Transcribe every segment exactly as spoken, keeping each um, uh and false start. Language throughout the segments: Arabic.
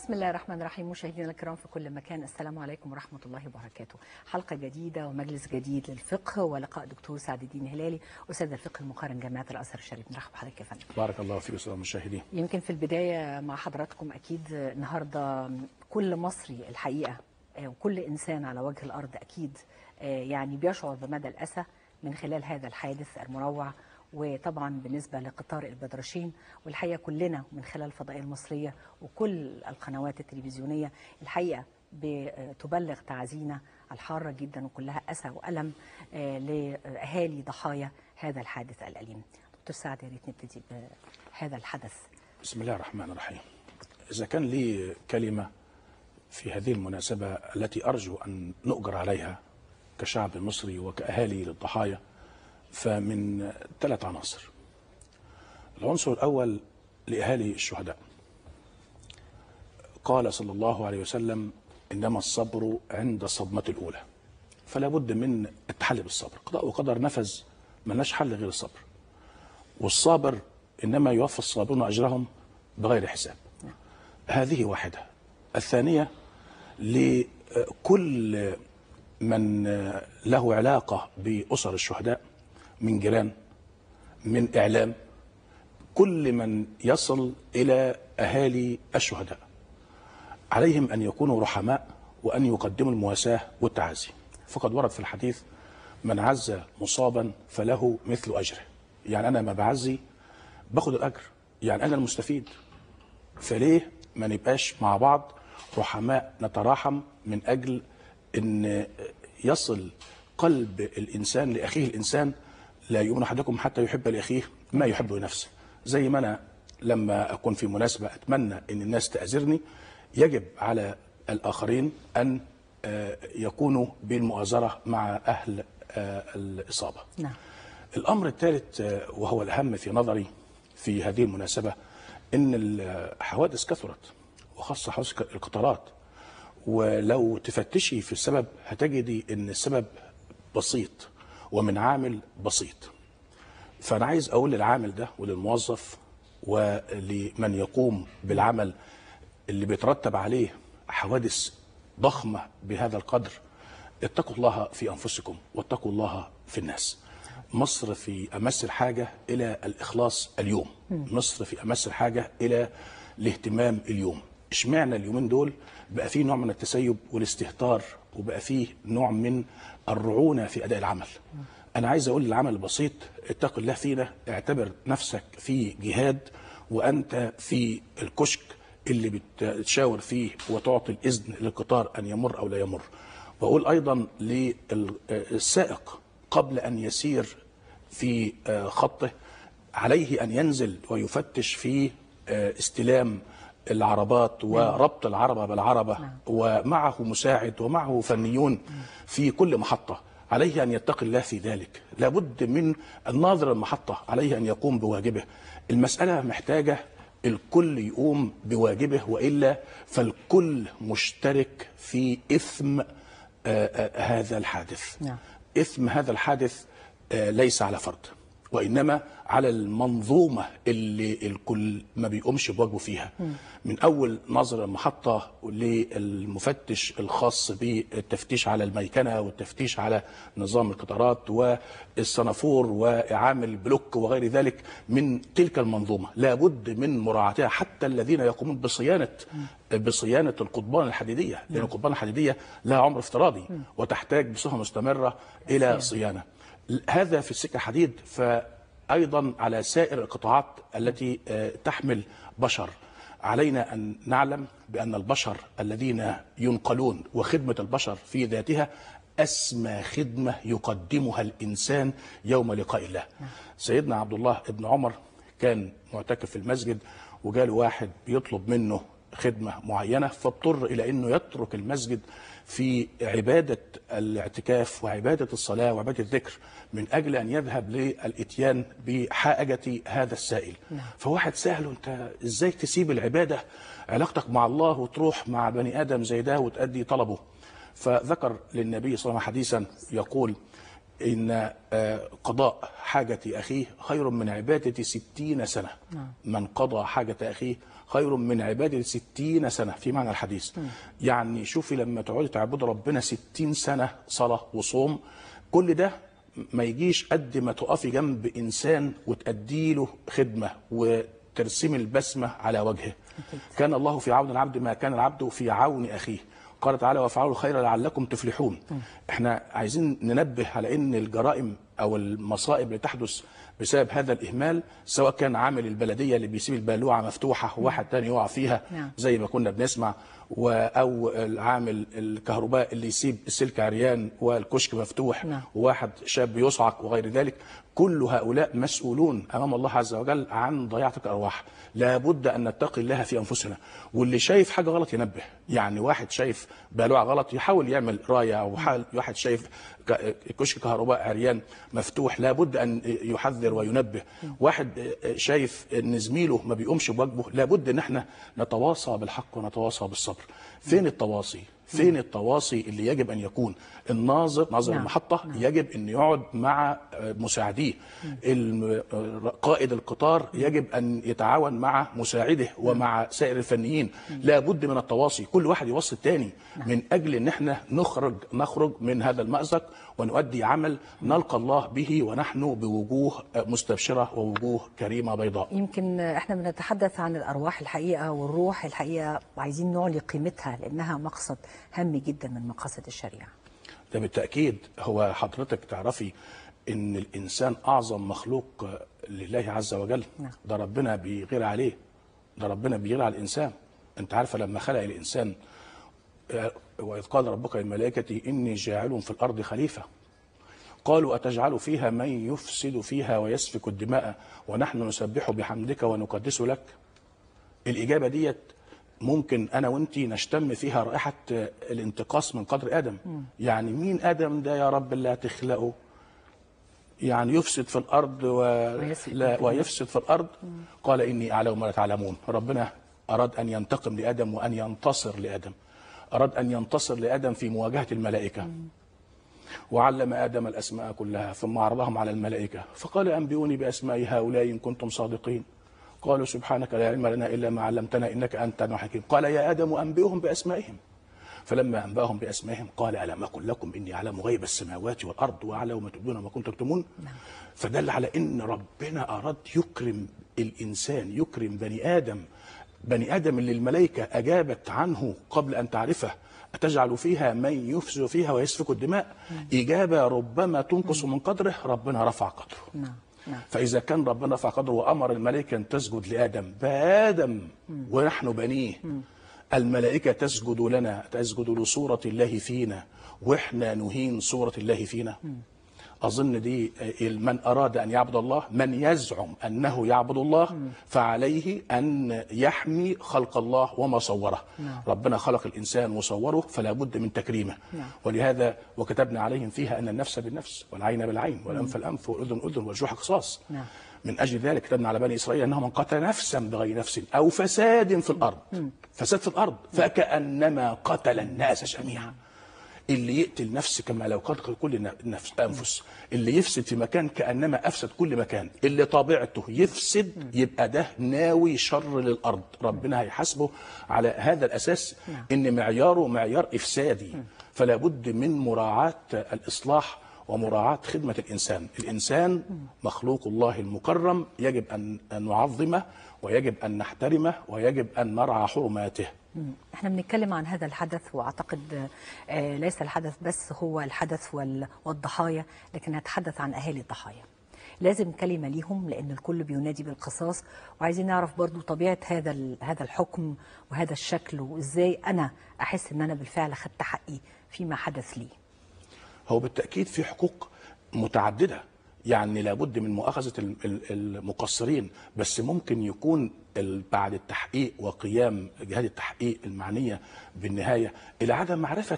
بسم الله الرحمن الرحيم. مشاهدينا الكرام في كل مكان، السلام عليكم ورحمة الله وبركاته. حلقة جديدة ومجلس جديد للفقه ولقاء دكتور سعد الدين هلالي أستاذ الفقه المقارن جامعة الأزهر الشريف. نرحب بحضرتك يا فندم. بارك الله فيك أستاذ المشاهدين. يمكن في البداية مع حضراتكم أكيد النهاردة كل مصري الحقيقة وكل إنسان على وجه الأرض أكيد يعني بيشعر بمدى الأسى من خلال هذا الحادث المروع، وطبعا بالنسبة لقطار البدرشين، والحقيقة كلنا من خلال الفضائية المصرية وكل القنوات التلفزيونية الحقيقة بتبلغ تعزينا الحارة جدا وكلها أسى وألم لأهالي ضحايا هذا الحادث الأليم. دكتور سعد، يا ريت نبتدي بهذا الحدث. بسم الله الرحمن الرحيم. إذا كان لي كلمة في هذه المناسبة التي أرجو أن نؤجر عليها كشعب مصري وكأهالي للضحايا، فمن ثلاث عناصر. العنصر الأول لأهالي الشهداء. قال صلى الله عليه وسلم: إنما الصبر عند الصدمة الأولى. فلا بد من التحلي بالصبر. قضاء وقدر نفذ، ملناش حل غير الصبر. والصابر إنما يوفى الصابرون أجرهم بغير حساب. هذه واحدة. الثانية لكل من له علاقة بأسر الشهداء، من جيران، من إعلام، كل من يصل إلى أهالي الشهداء عليهم أن يكونوا رحماء وأن يقدموا المواساة والتعازي. فقد ورد في الحديث: من عز مصابا فله مثل أجره. يعني أنا ما بعزي باخد الأجر، يعني أنا المستفيد. فليه ما نبقاش مع بعض رحماء نتراحم من أجل أن يصل قلب الإنسان لأخيه الإنسان؟ لا يؤمن أحدكم حتى يحب لأخيه ما يحب لنفسه. زي ما أنا لما أكون في مناسبة أتمنى أن الناس تأزرني، يجب على الآخرين أن يكونوا بالمؤازرة مع أهل الإصابة. نعم. الأمر الثالث وهو الأهم في نظري في هذه المناسبة، أن الحوادث كثرت، وخاصة حوادث القطارات. ولو تفتشي في السبب هتجدي أن السبب بسيط ومن عامل بسيط. فأنا عايز أقول للعامل ده وللموظف ولمن يقوم بالعمل اللي بيترتب عليه حوادث ضخمة بهذا القدر: اتقوا الله في أنفسكم واتقوا الله في الناس. مصر في أمس الحاجة إلى الإخلاص اليوم. مصر في أمس الحاجة إلى الاهتمام اليوم. اشمعنى اليومين دول بقى فيه نوع من التسيب والاستهتار، وبقى فيه نوع من الرعونة في أداء العمل؟ أنا عايز أقول للعمل البسيط: اتق الله فينا، اعتبر نفسك في جهاد وأنت في الكشك اللي بتشاور فيه وتعطي الإذن للقطار أن يمر أو لا يمر. وأقول أيضا للسائق قبل أن يسير في خطه عليه أن ينزل ويفتش في استلام العربات وربط العربة بالعربة، ومعه مساعد ومعه فنيون في كل محطة. عليه أن يتقي الله في ذلك. لابد من الناظر المحطة عليه أن يقوم بواجبه. المسألة محتاجة الكل يقوم بواجبه، وإلا فالكل مشترك في إثم آآ آآ هذا الحادث. نعم. إثم هذا الحادث ليس على فرد، وإنما على المنظومة اللي الكل ما بيقومش بواجبه فيها. م. من أول نظر المحطة للمفتش الخاص بالتفتيش على الميكنة والتفتيش على نظام القطارات والسنافور وإعامل البلوك وغير ذلك من تلك المنظومة، لابد من مراعاتها. حتى الذين يقومون بصيانة م. بصيانة القضبان الحديدية، لأن القضبان الحديدية لها عمر افتراضي م. وتحتاج بصفة مستمرة إلى صيانة. هذا في السكة حديد، فأيضا على سائر القطاعات التي تحمل بشر. علينا أن نعلم بأن البشر الذين ينقلون وخدمة البشر في ذاتها أسمى خدمة يقدمها الإنسان يوم لقاء الله. سيدنا عبد الله بن عمر كان معتكف في المسجد، وجاله واحد بيطلب منه خدمة معينة، فاضطر إلى أنه يترك المسجد في عبادة الاعتكاف وعبادة الصلاة وعبادة الذكر من أجل أن يذهب للإتيان بحاجة هذا السائل. فواحد سأله: أنت إزاي تسيب العبادة، علاقتك مع الله، وتروح مع بني آدم زي ده وتأدي طلبه؟ فذكر للنبي صلى الله عليه وسلم حديثا يقول: إن قضاء حاجة أخيه خير من عبادة ستين سنة. من قضى حاجة أخيه خير من عبادة ستين سنة في معنى الحديث. يعني شوفي لما تقعدي تعبدي ربنا ستين سنة صلاة وصوم، كل ده ما يجيش قد ما تقفي جنب إنسان وتأدي له خدمة وترسمي البسمة على وجهه. كان الله في عون العبد ما كان العبد في عون أخيه. قال تعالى وافعلوا الخير لعلكم تفلحون. احنا عايزين ننبه على ان الجرائم او المصائب اللي تحدث بسبب هذا الاهمال، سواء كان عامل البلديه اللي بيسيب البلوعه مفتوحه وواحد تاني يقع فيها زي ما كنا بنسمع، او العامل الكهرباء اللي يسيب السلك عريان والكشك مفتوح وواحد شاب يصعق وغير ذلك، كل هؤلاء مسؤولون امام الله عز وجل عن ضياعه الارواح. لابد ان نتقي الله في انفسنا، واللي شايف حاجه غلط ينبه. يعني واحد شايف بلوعه غلط يحاول يعمل رايه، او واحد شايف كشك كهرباء عريان مفتوح لابد ان يحذر وينبه. واحد شايف ان زميله ما بيقومش بواجبه لابد ان احنا نتواصى بالحق ونتواصى بالصبر. فين التواصي؟ فين التواصي اللي يجب ان يكون؟ الناظر ناظر نعم. المحطه نعم. يجب ان يقعد مع مساعديه. قائد القطار يجب ان يتعاون مع مساعده ومع سائر الفنيين. لابد من التواصي، كل واحد يوصي الثاني من اجل ان احنا نخرج نخرج من هذا المأزق ونؤدي عمل نلقى الله به ونحن بوجوه مستبشره ووجوه كريمه بيضاء. يمكن احنا بنتحدث عن الارواح الحقيقه، والروح الحقيقه عايزين نعلي قيمتها لانها مقصد هام جدا من مقاصد الشريعه. ده بالتاكيد. هو حضرتك تعرفي ان الانسان اعظم مخلوق لله عز وجل. نعم. ده ربنا بيغير عليه، ده ربنا بيغير على الانسان. انت عارفه لما خلق الانسان وإذ قال ربك للملائكة إني جاعل في الأرض خليفة قالوا أتجعل فيها من يفسد فيها ويسفك الدماء ونحن نسبح بحمدك ونقدس لك. الإجابة ديت ممكن أنا وأنتي نشتم فيها رائحة الانتقاص من قدر آدم. م. يعني مين آدم ده يا رب اللي هتخلقه؟ يعني يفسد في الأرض ولا ويفسد في الأرض. م. قال إني أعلم ما لا تعلمون. ربنا أراد أن ينتقم لآدم وأن ينتصر لآدم. أراد أن ينتصر لآدم في مواجهة الملائكة. وعلم آدم الأسماء كلها ثم عرضهم على الملائكة فقال أنبئوني بأسماء هؤلاء إن كنتم صادقين. قالوا سبحانك لا علم لنا إلا ما علمتنا إنك أنت الحكيم. قال يا آدم أنبئهم بأسمائهم. فلما أنبأهم بأسمائهم قال ألم أقل لكم إني أعلم غيب السماوات والأرض وأعلم ما تبدون وما كنتم تكتمون. فدل على إن ربنا أراد يكرم الإنسان، يكرم بني آدم. بني آدم اللي الملائكة أجابت عنه قبل أن تعرفه أتجعل فيها من يفسد فيها ويسفك الدماء. نعم. إجابة ربما تنقص من قدره، ربنا رفع قدره. نعم. نعم. فإذا كان ربنا رفع قدره وأمر الملائكة أن تسجد لآدم بآدم ونحن بنيه، م. الملائكة تسجد لنا، تسجد لصورة الله فينا وإحنا نهين صورة الله فينا. م. أظن دي من أراد أن يعبد الله، من يزعم أنه يعبد الله فعليه أن يحمي خلق الله وما صوره. نعم. ربنا خلق الإنسان وصوره فلا بد من تكريمه. نعم. ولهذا وكتبنا عليهم فيها أن النفس بالنفس والعين بالعين والأنف الأنف والأذن أذن والجروح قصاص. نعم. من أجل ذلك كتبنا على بني إسرائيل أنه من قتل نفسا بغير نفس أو فساد في الأرض، م. فساد في الأرض فكأنما قتل الناس جميعا. اللي يقتل نفس كما لو قتل كل نفس أنفس، اللي يفسد في مكان كأنما أفسد كل مكان، اللي طبيعته يفسد يبقى ده ناوي شر للأرض. ربنا هيحاسبه على هذا الأساس إن معياره معيار إفسادي. فلا بد من مراعاة الإصلاح ومراعاة خدمة الإنسان. الإنسان مخلوق الله المكرم، يجب أن نعظمه ويجب أن نحترمه ويجب أن نرعى حرماته. احنا بنتكلم عن هذا الحدث، واعتقد آه ليس الحدث بس هو الحدث والضحايا، لكن نتحدث عن اهالي الضحايا. لازم كلمه ليهم لان الكل بينادي بالقصاص، وعايزين نعرف برضو طبيعه هذا هذا الحكم وهذا الشكل، وازاي انا احس ان انا بالفعل خدت حقي فيما حدث لي. هو بالتاكيد في حقوق متعدده، يعني لابد من مؤاخذه المقصرين، بس ممكن يكون بعد التحقيق وقيام جهات التحقيق المعنيه بالنهايه الى عدم معرفه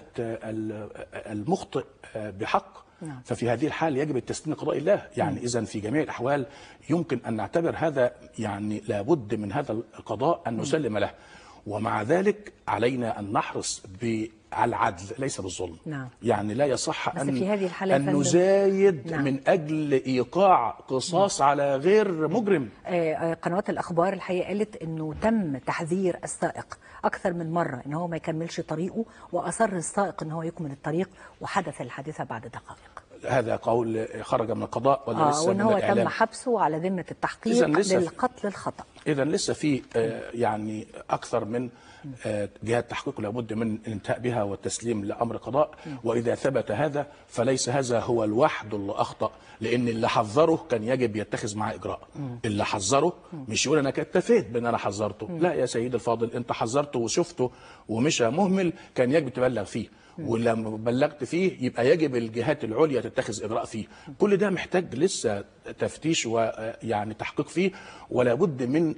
المخطئ بحق. نعم. ففي هذه الحال يجب التسليم لقضاء الله. يعني اذا في جميع الاحوال يمكن ان نعتبر هذا، يعني لابد من هذا القضاء ان نسلم له. ومع ذلك علينا أن نحرص على العدل ليس بالظلم. نعم. يعني لا يصح أن, في هذه الحالة أن نزايد نعم. من أجل إيقاع قصاص نعم. على غير مجرم. آه قنوات الأخبار الحقيقة قالت أنه تم تحذير السائق أكثر من مرة أنه هو ما يكملش طريقه، وأصر السائق أنه هو يكمل الطريق، وحدث الحادثة بعد دقائق. هذا قول خرج من القضاء ولا آه لسه وأن من هو الإعلام؟ تم حبسه على ذمة التحقيق للقتل الخطأ. إذا لسه في آه يعني أكثر من آه جهات تحقيق لابد من الانتهاء بها والتسليم لأمر قضاء، وإذا ثبت هذا فليس هذا هو الوحد اللي أخطأ، لأن اللي حذره كان يجب يتخذ معاه إجراء. اللي حذره مش يقول أنا اكتفيت بأن أنا حذرته، لا يا سيد الفاضل، أنت حذرته وشفته ومشى مهمل كان يجب تبلغ فيه، ولما بلغت فيه يبقى يجب الجهات العليا تتخذ إجراء فيه. كل ده محتاج لسه تفتيش ويعني تحقيق فيه، ولا بد من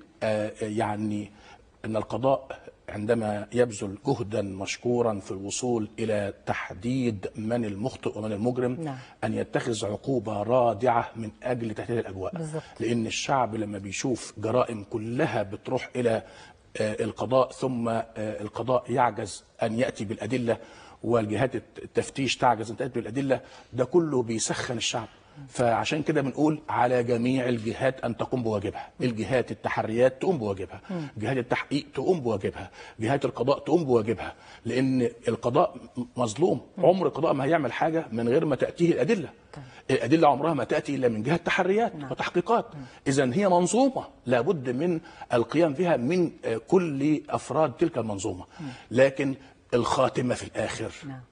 يعني أن القضاء عندما يبذل جهدا مشكورا في الوصول إلى تحديد من المخطئ ومن المجرم نعم. أن يتخذ عقوبة رادعة من أجل تهدئة الأجواء بالزبط. لأن الشعب لما بيشوف جرائم كلها بتروح إلى القضاء ثم القضاء يعجز أن يأتي بالأدلة والجهات التفتيش تعجز أن تأتي بالأدلة، ده كله بيسخن الشعب. فعشان كده بنقول على جميع الجهات أن تقوم بواجبها، الجهات التحريات تقوم بواجبها، جهات التحقيق تقوم بواجبها، جهات القضاء تقوم بواجبها، لأن القضاء مظلوم. عمر القضاء ما هيعمل حاجة من غير ما تأتيه الأدلة. الأدلة عمرها ما تأتي إلا من جهات تحريات وتحقيقات. إذن هي منظومة لابد من القيام بها من كل أفراد تلك المنظومة. لكن الخاتمة في الآخر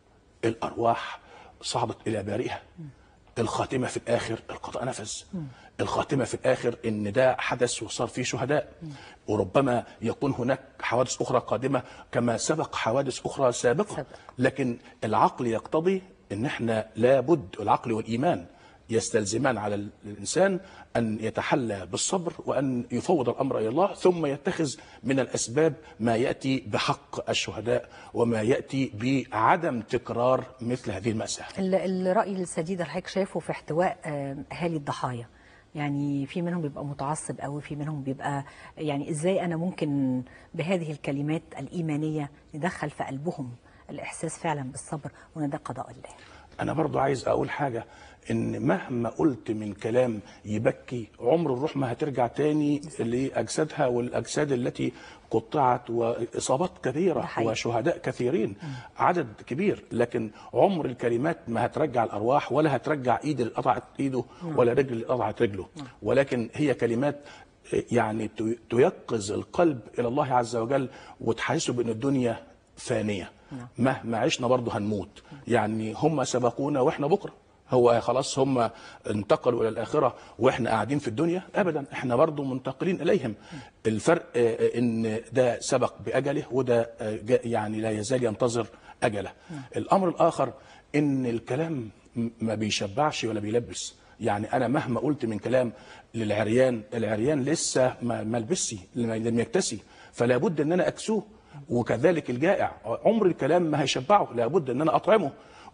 الأرواح صعدت إلى بارئها. الخاتمة في الآخر القضاء نفذ. الخاتمة في الآخر إن ده حدث وصار فيه شهداء، وربما يكون هناك حوادث أخرى قادمة كما سبق حوادث أخرى سابقة. لكن العقل يقتضي إن احنا لابد، العقل والإيمان يستلزمان على الإنسان أن يتحلى بالصبر وأن يفوض الأمر إلى الله، ثم يتخذ من الأسباب ما يأتي بحق الشهداء وما يأتي بعدم تكرار مثل هذه المأساة. الرأي السديد اللي حضرتك شايفه في احتواء أهالي الضحايا، يعني في منهم بيبقى متعصب قوي، في منهم بيبقى يعني إزاي أنا ممكن بهذه الكلمات الإيمانية ندخل في قلبهم الإحساس فعلا بالصبر وأن ده قضاء الله. أنا برضو عايز أقول حاجة، إن مهما قلت من كلام يبكي عمر الروح ما هترجع تاني لأجسادها والأجساد التي قطعت، وإصابات كثيرة وشهداء كثيرين م. عدد كبير، لكن عمر الكلمات ما هترجع الأرواح ولا هترجع إيد اللي قطعت إيده م. ولا رجل اللي قطعت رجله م. ولكن هي كلمات يعني تيقظ القلب إلى الله عز وجل وتحسسه بأن الدنيا فانية. مهما عشنا برضه هنموت، يعني هم سبقونا واحنا بكره، هو خلاص هم انتقلوا الى الاخره واحنا قاعدين في الدنيا؟ ابدا، احنا برضه منتقلين اليهم. الفرق ان ده سبق باجله وده يعني لا يزال ينتظر اجله. الامر الاخر ان الكلام ما بيشبعش ولا بيلبس، يعني انا مهما قلت من كلام للعريان، العريان لسه ما لبسي لم يكتسي، فلا بد ان انا اكسوه. وكذلك الجائع عمر الكلام ما هيشبعه، لابد ان انا اطعمه.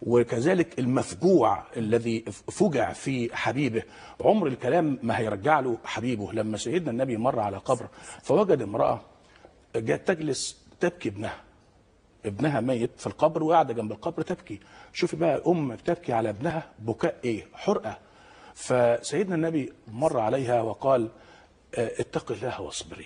وكذلك المفجوع الذي فجع في حبيبه عمر الكلام ما هيرجع له حبيبه. لما سيدنا النبي مر على قبر فوجد امرأة جاءت تجلس تبكي ابنها، ابنها ميت في القبر وقاعدة جنب القبر تبكي. شوفي بقى أم بتبكي على ابنها بكاء ايه؟ حرقة. فسيدنا النبي مر عليها وقال اتق الله واصبري.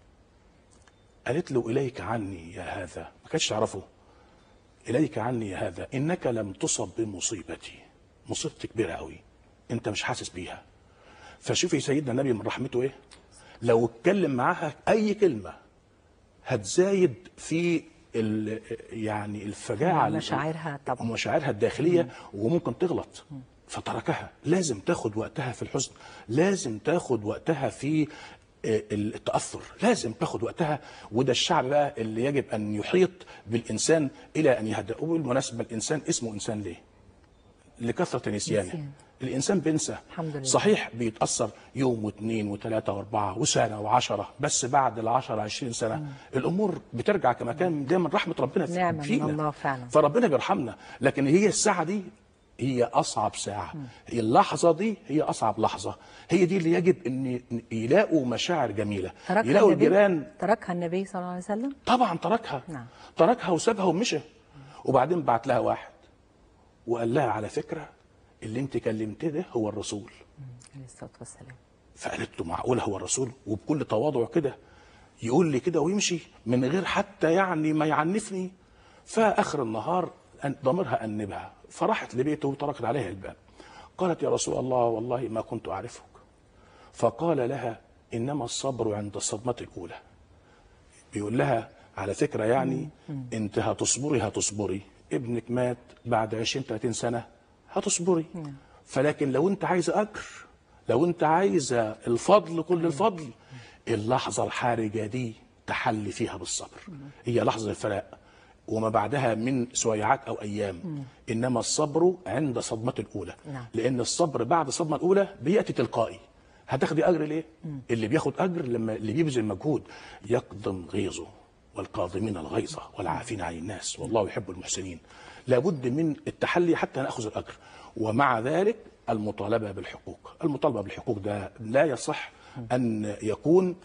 قالت له إليك عني يا هذا، ما كانتش تعرفه، إليك عني يا هذا إنك لم تصب بمصيبتي، مصيبتي كبيرة قوي أنت مش حاسس بيها. فشوفي سيدنا النبي من رحمته إيه، لو اتكلم معاها أي كلمة هتزايد في يعني الفجاعة مشاعرها طبعا مشاعرها الداخلية مم. وممكن تغلط، فتركها. لازم تاخد وقتها في الحزن، لازم تاخد وقتها في التأثر، لازم تاخد وقتها. وده الشعب بقى اللي يجب أن يحيط بالإنسان إلى أن يهدأ. وبالمناسبة الإنسان اسمه إنسان ليه؟ لكثرة نسيانه. الإنسان بينسى، صحيح بيتأثر يوم واثنين وثلاثة وأربعة وسنة وعشرة، بس بعد العشرة عشرين سنة مم. الأمور بترجع كما كان. ده من رحمة ربنا نعم فينا، من الله فعلا. فربنا بيرحمنا. لكن هي الساعة دي هي اصعب ساعه، هي اللحظه دي هي اصعب لحظه، هي دي اللي يجب ان يلاقوا مشاعر جميله، تركها يلاقوا النبي الجيران. تركها النبي صلى الله عليه وسلم. طبعا تركها. نعم. تركها وسابها ومشى. وبعدين بعت لها واحد وقال لها على فكره اللي انت كلمتيه ده هو الرسول. عليه الصلاه والسلام. فقالت له معقوله هو الرسول؟ وبكل تواضع كده يقول لي كده ويمشي من غير حتى يعني ما يعنفني. فاخر النهار ضميرها انبها، فراحت لبيته وطرقت عليها الباب. قالت يا رسول الله والله ما كنت اعرفك. فقال لها انما الصبر عند الصدمه الاولى. بيقول لها على فكره يعني انت هتصبري هتصبري ابنك مات بعد عشرين ثلاثين سنه هتصبري. فلكن لو انت عايزه اجر، لو انت عايزه الفضل كل الفضل، اللحظه الحرجه دي تحلي فيها بالصبر. هي لحظه الفراق وما بعدها من سويعات او ايام. مم. انما الصبر عند صدمه الاولى. نعم. لان الصبر بعد الصدمه الاولى بياتي تلقائي. هتاخدي اجر ليه؟ مم. اللي بياخد اجر لما اللي بيبذل مجهود يقضم غيظه والكاظمين الغيظ والعافين عن الناس والله يحب المحسنين. لابد من التحلي حتى ناخذ الاجر. ومع ذلك المطالبه بالحقوق، المطالبه بالحقوق ده لا يصح ان يكون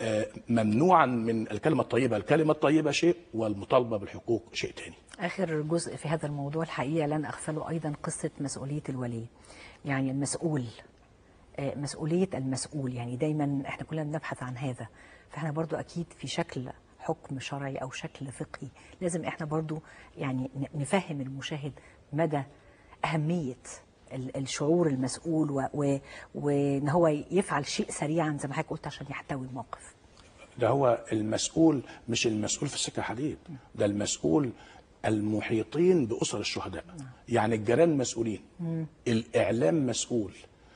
ممنوعا من الكلمة الطيبة. الكلمة الطيبة شيء والمطالبة بالحقوق شيء تاني. آخر جزء في هذا الموضوع الحقيقة لن أغفله أيضا قصة مسؤولية الولي. يعني المسؤول، مسؤولية المسؤول، يعني دايما احنا كلنا بنبحث عن هذا. فاحنا برضو أكيد في شكل حكم شرعي أو شكل فقهي لازم احنا برضو يعني نفهم المشاهد مدى أهمية الشعور المسؤول وان هو يفعل شيء سريعا زي ما حضرتك قلت عشان يحتوي الموقف. ده هو المسؤول، مش المسؤول في السكه الحديد، ده المسؤول المحيطين باسر الشهداء. يعني الجيران مسؤولين، الاعلام مسؤول،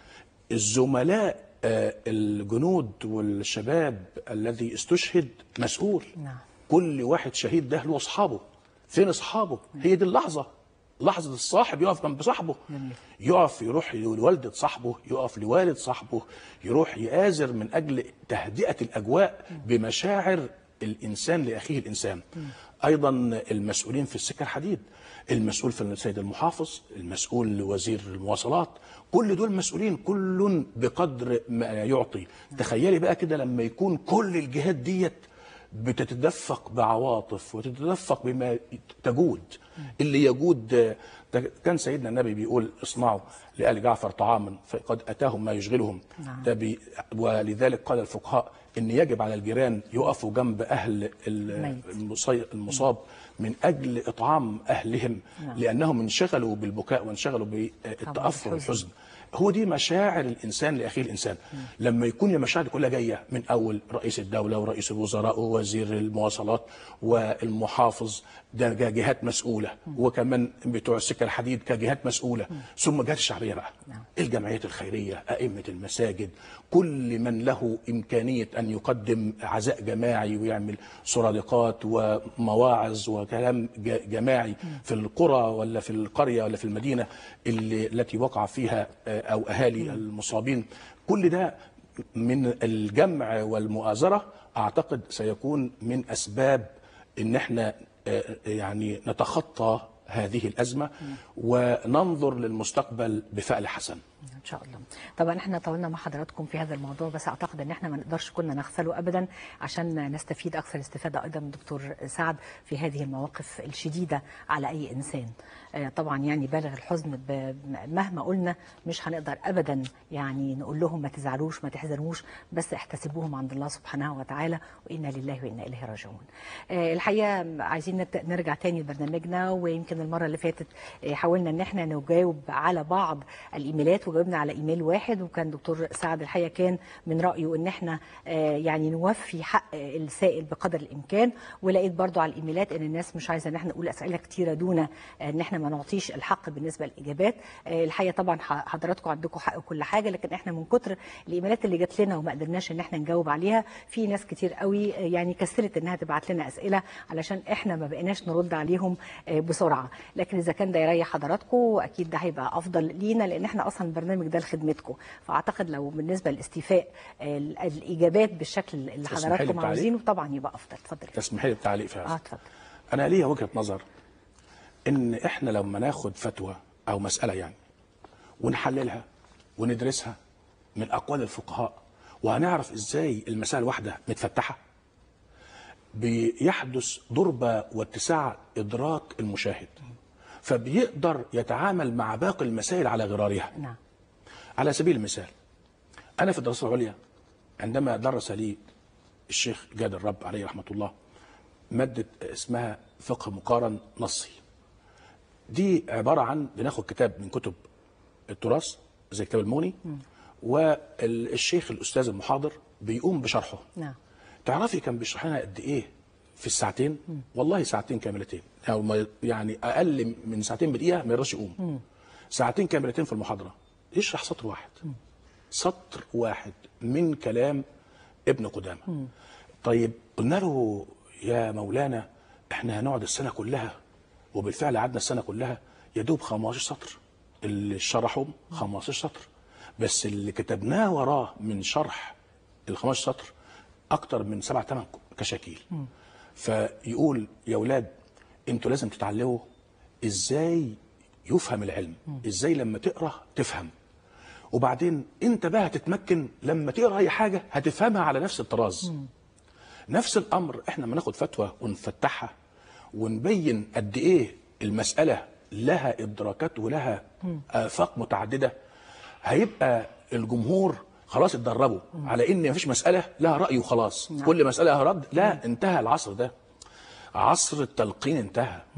الزملاء الجنود والشباب الذي استشهد مسؤول. كل واحد شهيد ده له اصحابه. فين اصحابه؟ هي دي اللحظه، لحظة الصاحب يقف جنب صاحبه، يقف يروح لوالدة صاحبه، يقف لوالد صاحبه، يروح يآزر من أجل تهدئة الأجواء بمشاعر الإنسان لأخيه الإنسان. أيضا المسؤولين في السكة الحديد، المسؤول في السيد المحافظ، المسؤول وزير المواصلات، كل دول مسؤولين كل بقدر ما يعطي. تخيلي بقى كده لما يكون كل الجهات ديت بتتدفق بعواطف وتتدفق بما تجود. اللي يجود كان سيدنا النبي بيقول اصنعوا لآل جعفر طعاما فقد أتاهم ما يشغلهم. ده بي ولذلك قال الفقهاء ان يجب على الجيران يقفوا جنب أهل المصاب من أجل إطعام أهلهم. نعم. لأنهم انشغلوا بالبكاء وانشغلوا بالتأثر والحزن. هو دي مشاعر الإنسان لأخيه الإنسان. م. لما يكون المشاعر كلها جاية من أول رئيس الدولة ورئيس الوزراء ووزير المواصلات والمحافظ، ده جهات مسؤولة. م. وكمان بتوع السكة الحديد كجهات مسؤولة. م. ثم جهات الشعبية بقى. نعم. الجمعيات الخيرية، أئمة المساجد، كل من له إمكانية أن يقدم عزاء جماعي ويعمل سرادقات ومواعظ وكلام جماعي. م. في القرى ولا في القرية ولا في المدينة اللي التي وقع فيها أو أهالي المصابين. كل ده من الجمع والمؤازرة أعتقد سيكون من أسباب إن احنا يعني نتخطى هذه الأزمة وننظر للمستقبل بفعل حسن ان شاء الله. طبعا احنا طولنا مع حضراتكم في هذا الموضوع، بس اعتقد ان احنا ما نقدرش كنا نغفله ابدا عشان نستفيد اكثر استفاده ايضا من دكتور سعد في هذه المواقف الشديده على اي انسان. طبعا يعني بالغ الحزن، مهما قلنا مش هنقدر ابدا يعني نقول لهم ما تزعلوش ما تحزنوش، بس احتسبوهم عند الله سبحانه وتعالى، وانا لله وانا اليه راجعون. الحقيقه عايزين نرجع تاني لبرنامجنا، ويمكن المره اللي فاتت حاولنا ان احنا نجاوب على بعض الايميلات وجاوبنا على ايميل واحد، وكان دكتور سعد الحقيقه كان من رايه ان احنا يعني نوفي حق السائل بقدر الامكان. ولقيت برضو على الايميلات ان الناس مش عايزه ان احنا نقول اسئله كتيره دون ان احنا ما نعطيش الحق بالنسبه للاجابات. الحقيقه طبعا حضراتكم عندكم حق كل حاجه، لكن احنا من كتر الايميلات اللي جات لنا وما قدرناش ان احنا نجاوب عليها، في ناس كتير قوي يعني كسلت انها تبعت لنا اسئله علشان احنا ما بقيناش نرد عليهم بسرعه. لكن اذا كان ده يريح حضراتكم اكيد ده هيبقى افضل لينا، لان احنا اصلا البرنامج ده لخدمتكم. فاعتقد لو بالنسبه لاستيفاء الاجابات بالشكل اللي حضراتكم عاوزينه طبعا يبقى افضل. اتفضل. تسمحي لي بتعليق في هذا؟ اه اتفضل. انا ليا وجهه نظر ان احنا لما ناخد فتوى او مساله يعني ونحللها وندرسها من اقوال الفقهاء وهنعرف ازاي المساله الواحده متفتحه، بيحدث ضربه واتساع ادراك المشاهد، فبيقدر يتعامل مع باقي المسائل على غرارها. نعم. على سبيل المثال انا في الدراسه العليا عندما درس لي الشيخ جاد الرب عليه رحمه الله ماده اسمها فقه مقارن نصي، دي عباره عن بناخد كتاب من كتب التراث زي كتاب المغني والشيخ الاستاذ المحاضر بيقوم بشرحه. نعم. تعرفي كان بيشرح لنا قد ايه في الساعتين؟ م. والله ساعتين كاملتين، او يعني اقل من ساعتين بدقيقه ما يقدرش يقوم. م. ساعتين كاملتين في المحاضره يشرح سطر واحد. م. سطر واحد من كلام ابن قدامه. م. طيب قلنا له يا مولانا احنا هنقعد السنه كلها، وبالفعل قعدنا السنه كلها يا دوب خمستاشر سطر اللي شرحهم، خمستاشر سطر بس اللي كتبناه وراه من شرح ال خمستاشر سطر اكتر من سبع ثمان كشاكيل. م. فيقول يا اولاد انتوا لازم تتعلموا ازاي يفهم العلم، م. ازاي لما تقرا تفهم، وبعدين انت بقى هتتمكن لما تقرا اي حاجه هتفهمها على نفس الطراز. م. نفس الامر احنا لما ناخد فتوى ونفتحها ونبين قد ايه المساله لها ادراكات ولها م. افاق متعدده، هيبقى الجمهور خلاص اتدربوا م. على ان مفيش مساله لها راي وخلاص. م. كل مساله لها رد. لا، م. انتهى العصر ده، عصر التلقين انتهى. م.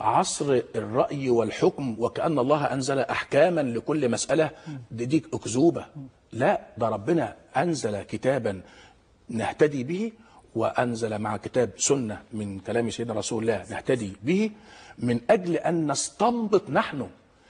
عصر الراي والحكم وكأن الله انزل احكاما لكل مساله دي, دي اكذوبه. لا، ده ربنا انزل كتابا نهتدي به، وانزل مع كتاب سنه من كلام سيدنا رسول الله نهتدي به، من اجل ان نستنبط نحن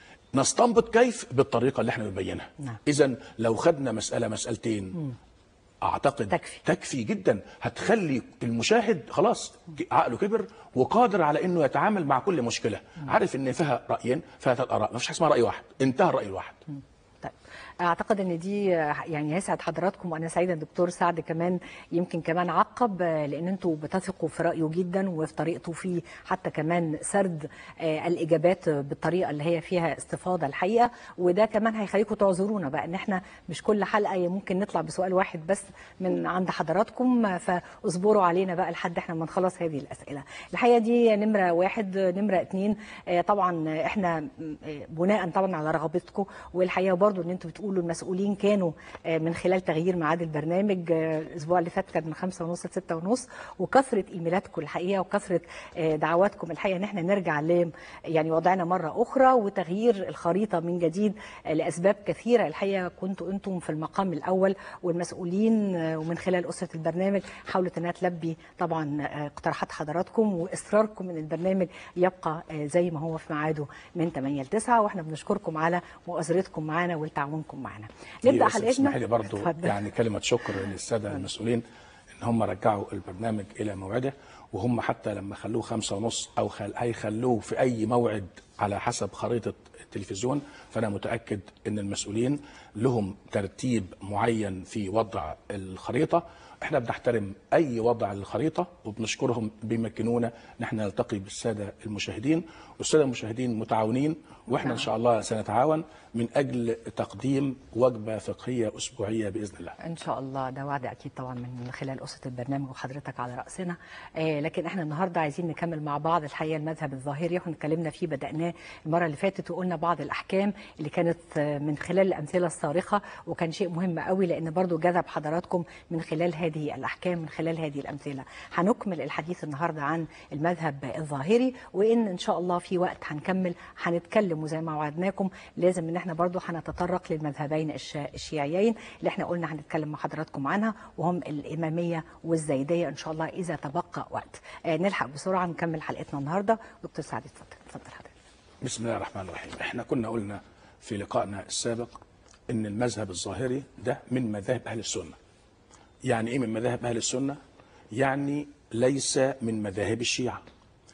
نستنبط كيف بالطريقه اللي احنا بنبينها. نعم. اذا لو خدنا مساله مسالتين م. اعتقد تكفي. تكفي جدا، هتخلي المشاهد خلاص عقله كبر وقادر على انه يتعامل مع كل مشكله. م. عارف ان فيها رايين، فيها ثلاث اراء، ما فيش حاجه اسمها راي واحد، انتهى الراي الواحد. م. طيب اعتقد ان دي يعني هيسعد حضراتكم، وانا سعيده الدكتور سعد كمان يمكن كمان عقب، لان انتوا بتثقوا في رايه جدا وفي طريقته في حتى كمان سرد الاجابات بالطريقه اللي هي فيها استفاضه الحقيقه، وده كمان هيخليكم تعذرونا بقى ان احنا مش كل حلقه ممكن نطلع بسؤال واحد بس من عند حضراتكم، فاصبروا علينا بقى لحد احنا ما نخلص هذه الاسئله. الحقيقه دي نمره واحد. نمره اثنين، طبعا احنا بناء طبعا على رغبتكم، والحقيقه برضو ان انتوا بتقولوا المسؤولين كانوا من خلال تغيير ميعاد البرنامج الاسبوع اللي فات كان من خمسة ونص لستة ونص، وكثره ايميلاتكم الحقيقه وكثره دعواتكم الحقيقه ان احنا نرجع ل يعني وضعنا مره اخرى وتغيير الخريطه من جديد لاسباب كثيره. الحقيقه كنتوا انتم في المقام الاول، والمسؤولين ومن خلال اسره البرنامج حاولت انها تلبي طبعا اقتراحات حضراتكم واصراركم ان البرنامج يبقى زي ما هو في ميعاده من ثمانية ل تسعة، واحنا بنشكركم على مؤازرتكم معنا وتعاونكم معنا. نبدا حلقتنا. اسمحي لي برضه يعني كلمه شكر للساده المسؤولين ان هم رجعوا البرنامج الى موعده، وهم حتى لما خلوه خمسة ونص او خل... هيخلوه في اي موعد على حسب خريطه التلفزيون، فانا متاكد ان المسؤولين لهم ترتيب معين في وضع الخريطه. احنا بنحترم اي وضع للخريطه وبنشكرهم بيمكنونا نحن نلتقي بالساده المشاهدين، والساده المشاهدين متعاونين، واحنا ان شاء الله سنتعاون من اجل تقديم وجبه فقهيه اسبوعيه باذن الله. ان شاء الله، ده وعد اكيد طبعا من خلال اسره البرنامج وحضرتك على راسنا. آه لكن احنا النهارده عايزين نكمل مع بعض الحقيقه المذهب الظاهري، واحنا اتكلمنا فيه بداناه المره اللي فاتت وقلنا بعض الاحكام اللي كانت من خلال الامثله الصارخه، وكان شيء مهم قوي لان برضو جذب حضراتكم من خلال هذه الاحكام من خلال هذه الامثله. هنكمل الحديث النهارده عن المذهب الظاهري، وان ان شاء الله في وقت هنكمل هنتكلم، وزي ما وعدناكم لازم ان احنا برضو هنتطرق للمذهبين الشيعيين اللي احنا قلنا هنتكلم مع حضراتكم عنها، وهم الاماميه والزيديه ان شاء الله اذا تبقى وقت. آه نلحق بسرعه نكمل حلقتنا النهارده. دكتور سعد اتفضل. اتفضل حضرتك. بسم الله الرحمن الرحيم. احنا كنا قلنا في لقائنا السابق ان المذهب الظاهري ده من مذاهب اهل السنه. يعني ايه من مذاهب اهل السنه؟ يعني ليس من مذاهب الشيعه.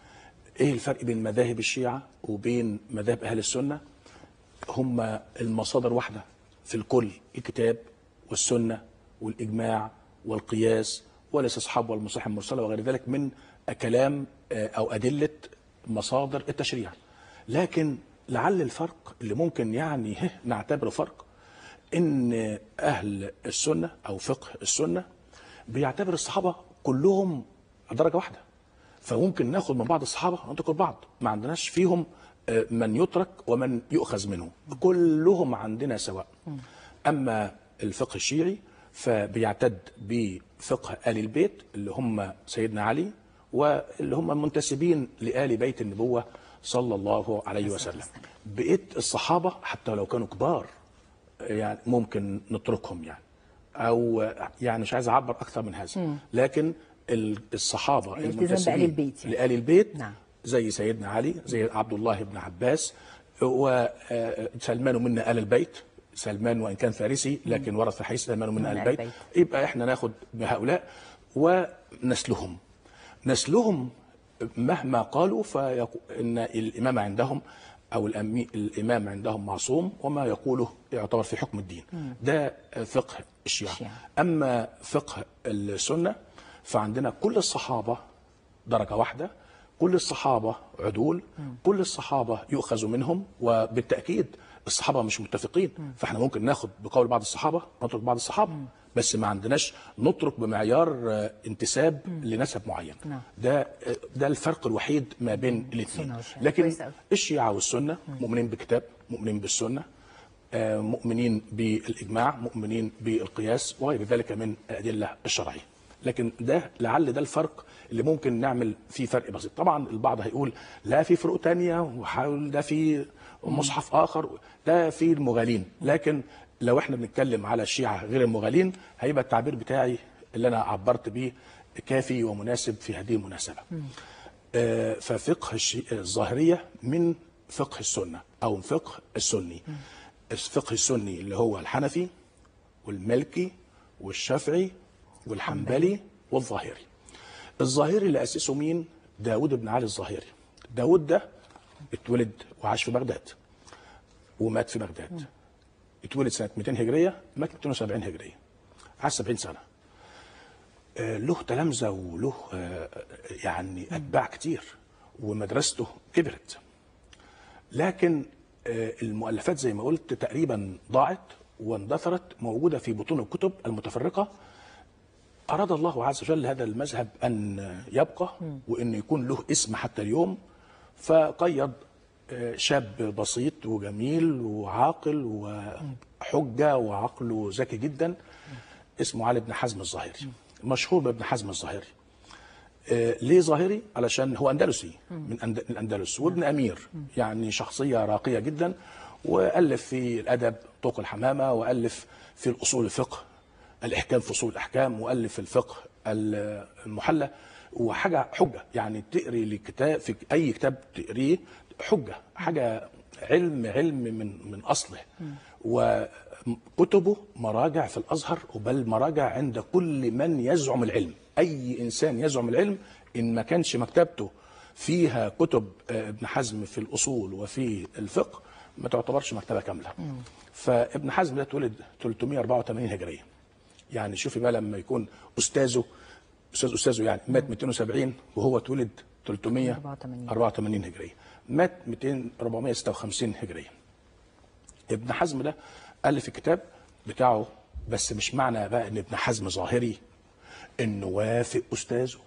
ايه الفرق بين مذاهب الشيعه وبين مذاهب اهل السنه؟ هما المصادر واحده في الكل، الكتاب والسنه والاجماع والقياس والاستصحاب والمصالح المرسله وغير ذلك من كلام او ادله مصادر التشريع. لكن لعل الفرق اللي ممكن يعني نعتبره فرق ان اهل السنه او فقه السنه بيعتبر الصحابه كلهم درجه واحده، فممكن ناخد من بعض الصحابه ونترك بعض، ما عندناش فيهم من يترك ومن يؤخذ منه، كلهم عندنا سواء. اما الفقه الشيعي فبيعتد بفقه آل البيت اللي هم سيدنا علي واللي هم منتسبين لآل بيت النبوة صلى الله عليه وسلم. بقية الصحابة حتى لو كانوا كبار يعني ممكن نتركهم يعني، أو يعني مش عايز أعبر أكثر من هذا، لكن الصحابة المنتسبين لآل البيت نعم. زي سيدنا علي، زي عبد الله بن عباس، وسلمان منا آل البيت، سلمان وإن كان فارسي لكن ورث في حديث سلمان من آل البيت، يبقى احنا ناخد بهؤلاء ونسلهم. نسلهم مهما قالوا فإن الإمام عندهم أو الإمام عندهم معصوم وما يقوله يعتبر في حكم الدين. ده فقه الشيعة. أما فقه السنة فعندنا كل الصحابة درجة واحدة، كل الصحابة عدول، كل الصحابة يؤخذ منهم، وبالتأكيد الصحابة مش متفقين، فاحنا ممكن ناخد بقول بعض الصحابة نترك بعض الصحابة، بس ما عندناش نترك بمعيار انتساب لنسب معين. ده ده الفرق الوحيد ما بين الاثنين. لكن الشيعة والسنة مؤمنين بكتاب، مؤمنين بالسنة، مؤمنين بالإجماع، مؤمنين بالقياس وغير ذلك من الأدلة الشرعية. لكن ده لعل ده الفرق اللي ممكن نعمل فيه فرق بسيط. طبعا البعض هيقول لا في فروق تانية وحاول ده في مصحف آخر، ده في المغالين، لكن لو احنا بنتكلم على الشيعة غير المغالين هيبقى التعبير بتاعي اللي أنا عبرت بيه كافي ومناسب في هذه المناسبة. آه ففقه الظاهرية من فقه السنة أو فقه السني. الفقه السني اللي هو الحنفي والمالكي والشافعي والحنبلي والظاهري. الظاهري اللي أسسه مين؟ داود بن علي الظاهري. داود ده اتولد وعاش في بغداد ومات في بغداد. اتولد سنة مئتين هجرية، مات مئتين وسبعين هجرية، عاش سبعين سنة. آه له تلامذة وله آه يعني أتباع كتير ومدرسته كبرت، لكن آه المؤلفات زي ما قلت تقريبا ضاعت واندثرت، موجودة في بطون الكتب المتفرقة. أراد الله عز وجل هذا المذهب أن يبقى وأن يكون له اسم حتى اليوم، فقيد شاب بسيط وجميل وعاقل وحجة وعقله ذكي جدا اسمه علي بن حزم الظاهري، مشهور بابن حزم الظاهري. ليه ظاهري؟ علشان هو أندلسي من الأندلس وابن أمير، يعني شخصية راقية جدا، وألف في الأدب طوق الحمامة، وألف في الأصول الفقه الإحكام في أصول الأحكام، وألف في الفقه المحلى، وحاجة حجة يعني تقري لكتاب في أي كتاب تقريه حجة، حاجة علم علم من من أصله. وكتبه مراجع في الأزهر، وبل مراجع عند كل من يزعم العلم. أي إنسان يزعم العلم إن ما كانش مكتبته فيها كتب ابن حزم في الأصول وفي الفقه ما تعتبرش مكتبة كاملة. فابن حزم ده اتولد ثلاثمئة وأربعة وثمانين هجرية، يعني شوفي بقى لما يكون أستاذه أستاذ أستاذه يعني مات مئتين وسبعين وهو اتولد ثلاثمئة وأربعة وثمانين هجرية، مات أربعمئة وستة وخمسين هجرية. ابن حزم ده ألف الكتاب بتاعه، بس مش معنى بقى ان ابن حزم ظاهري انه وافق أستاذه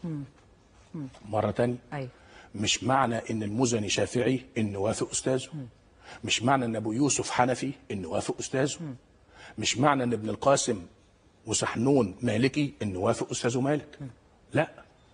مرة تانية. أيوة. مش معنى ان المزني شافعي انه وافق أستاذه. مش معنى ان ابو يوسف حنفي انه وافق أستاذه. مش معنى ان ابن القاسم وسحنون مالكي انه وافق أستاذه مالك. لا،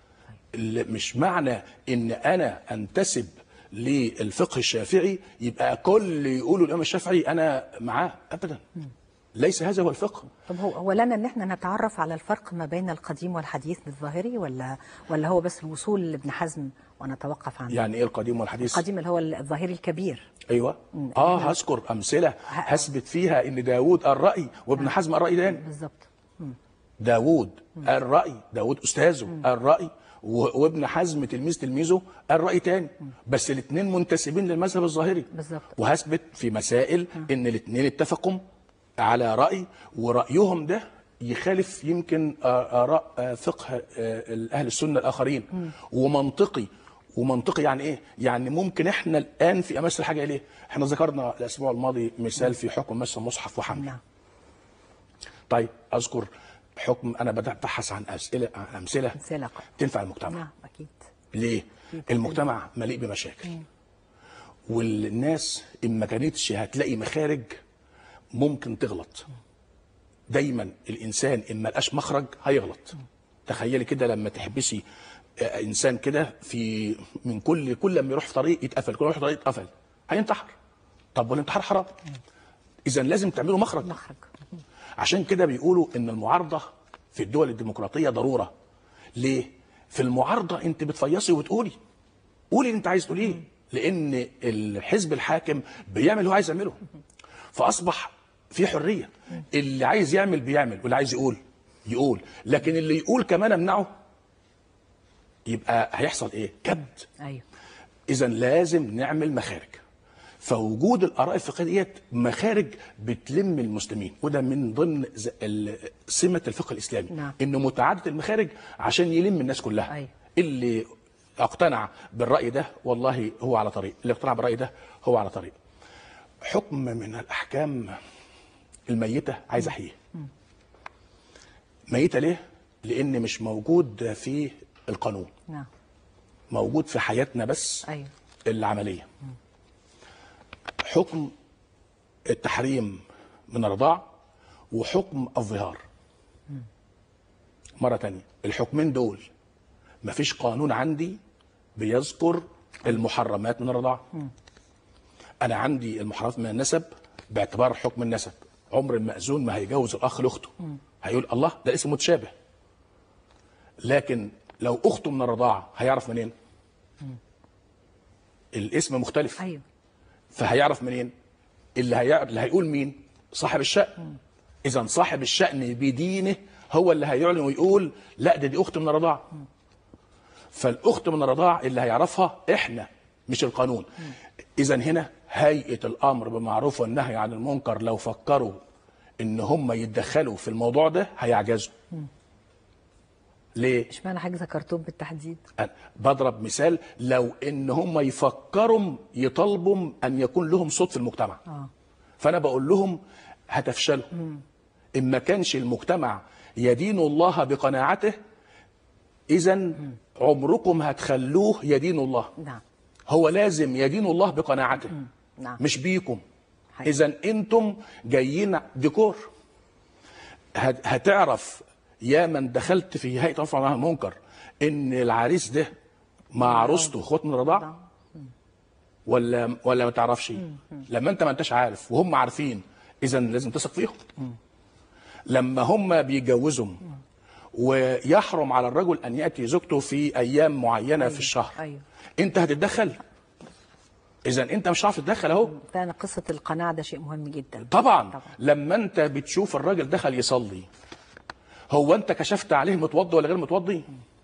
مش معنى ان انا انتسب للفقه الشافعي يبقى كل يقولوا الامام الشافعي انا معاه، ابدا. ليس هذا هو الفقه. طب هو هو لنا ان احنا نتعرف على الفرق ما بين القديم والحديث بالظاهري، ولا ولا هو بس الوصول لابن حزم ونتوقف عنه؟ يعني ايه القديم والحديث؟ القديم اللي هو الظاهري الكبير. ايوه. اه هذكر امثله هثبت فيها ان داوود الراي وابن حزم الراي تاني. بالظبط. داوود الراي، داوود استاذه الراي، وابن حزم تلميذ تلميذه الراي تاني، بس الاثنين منتسبين للمذهب الظاهري. بالظبط. وهثبت في مسائل ان الاثنين اتفقوا على راي، ورايهم ده يخالف يمكن اراء فقه اهل السنه الاخرين، ومنطقي ومنطقي يعني ايه؟ يعني ممكن احنا الان في امس الحاجه اليه، احنا ذكرنا الاسبوع الماضي مثال في حكم مس المصحف وحمله. نعم. طيب اذكر حكم انا بدات ابحث عن اسئله عن امثله امثله تنفع المجتمع. نعم اكيد. ليه؟ المجتمع مليء بمشاكل، والناس ان ما كانتش هتلاقي مخارج ممكن تغلط. دايما الانسان ان ما لقاش مخرج هيغلط. تخيلي كده لما تحبسي انسان كده في من كل كل لما يروح في طريق يتقفل، كل ما يروح في طريق يتقفل، هينتحر. طب والانتحار حرام، اذا لازم تعملوا مخرج. مخرج. عشان كده بيقولوا ان المعارضه في الدول الديمقراطيه ضروره. ليه؟ في المعارضه انت بتفيصي وتقولي، قولي اللي انت عايز تقوليه، لان الحزب الحاكم بيعمل اللي هو عايز يعمله، فاصبح في حريه. اللي عايز يعمل بيعمل، واللي عايز يقول يقول، لكن اللي يقول كمان امنعه، يبقى هيحصل ايه؟ كبد. ايوه. اذا لازم نعمل مخارج. فوجود الاراء الفقهيه ديت مخارج بتلم المسلمين، وده من ضمن سمه الفقه الاسلامي. نعم. انه متعدد المخارج عشان يلم الناس كلها. أيوة. اللي اقتنع بالراي ده والله هو على طريق، اللي اقتنع بالراي ده هو على طريق. حكم من الاحكام الميته عايز احييه. ميته ليه؟ لان مش موجود في القانون. نعم. موجود في حياتنا بس. ايوه. العمليه. حكم التحريم من الرضاع وحكم الظهار. مرة تانية الحكمين دول مفيش قانون عندي بيذكر المحرمات من الرضاع. أنا عندي المحرمات من النسب باعتبار حكم النسب. عمر المأذون ما هيجوز الأخ لأخته، هيقول الله ده اسم متشابه. لكن لو أخته من الرضاعة هيعرف منين؟ الاسم مختلف. ايوه. فهيعرف منين؟ اللي, هي... اللي هيقول مين؟ صاحب الشأن. إذا صاحب الشأن بدينه هو اللي هيعلن ويقول لا ده دي أخت من الرضاعة. فالأخت من الرضاعة اللي هيعرفها إحنا مش القانون. إذا هنا هيئة الأمر بالمعروف والنهي عن المنكر لو فكروا إن هم يتدخلوا في الموضوع ده هيعجزوا. ليه؟ اشمعنى حاجه ذكرتهم بالتحديد؟ أنا بضرب مثال، لو ان هم يفكروا يطالبوا ان يكون لهم صوت في المجتمع. اه. فانا بقول لهم هتفشلوا. ان ما كانش المجتمع يدين الله بقناعته، اذا عمركم هتخلوه يدين الله. نعم. هو لازم يدين الله بقناعته. نعم. مش بيكم. حقيقي. اذا انتم جايين ديكور. هت- هتعرف يا من دخلت في هيئه رفع عن المنكر ان العريس ده مع عروسته اخوات من الرضاعه، ولا ولا ما تعرفش؟ لما انت ما انتش عارف وهم عارفين، اذا لازم تثق فيهم. لما هم بيتجوزوا ويحرم على الرجل ان ياتي زوجته في ايام معينه أيوة. في الشهر، أيوة. انت هتتدخل؟ اذا انت مش هتعرف تتدخل اهو. فعلا قصه القناعه ده شيء مهم جدا. طبعا. طبعا. لما انت بتشوف الراجل دخل يصلي، هو انت كشفت عليه متوضي ولا غير متوضي؟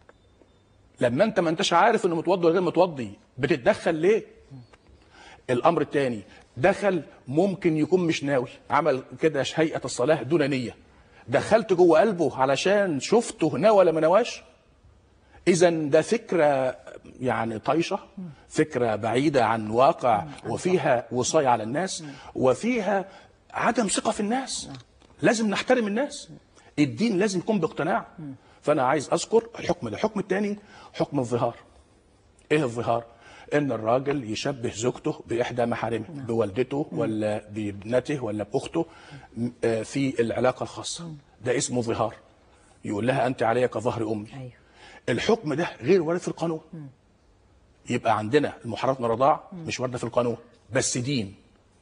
لما انت ما انتش عارف انه متوضي ولا غير متوضي بتتدخل ليه؟ الامر الثاني، دخل ممكن يكون مش ناوي، عمل كده هيئه الصلاه دون نيه، دخلت جوه قلبه علشان شفته ناوي ولا ما نواش؟ اذا ده فكره يعني طايشه، فكره بعيده عن واقع، وفيها وصايه على الناس، وفيها عدم ثقه في الناس. لازم نحترم الناس. الدين لازم يكون باقتناع. فانا عايز اذكر الحكم ده. الحكم الثاني حكم الظهار. ايه الظهار؟ ان الراجل يشبه زوجته باحدى محارمه، بوالدته ولا بابنته ولا باخته في العلاقه الخاصه، ده اسمه ظهار. يقول لها انت علي كظهر امي. ايوه. الحكم ده غير وارد في القانون. يبقى عندنا المحرمات من الرضاعه مش وارده في القانون بس دين،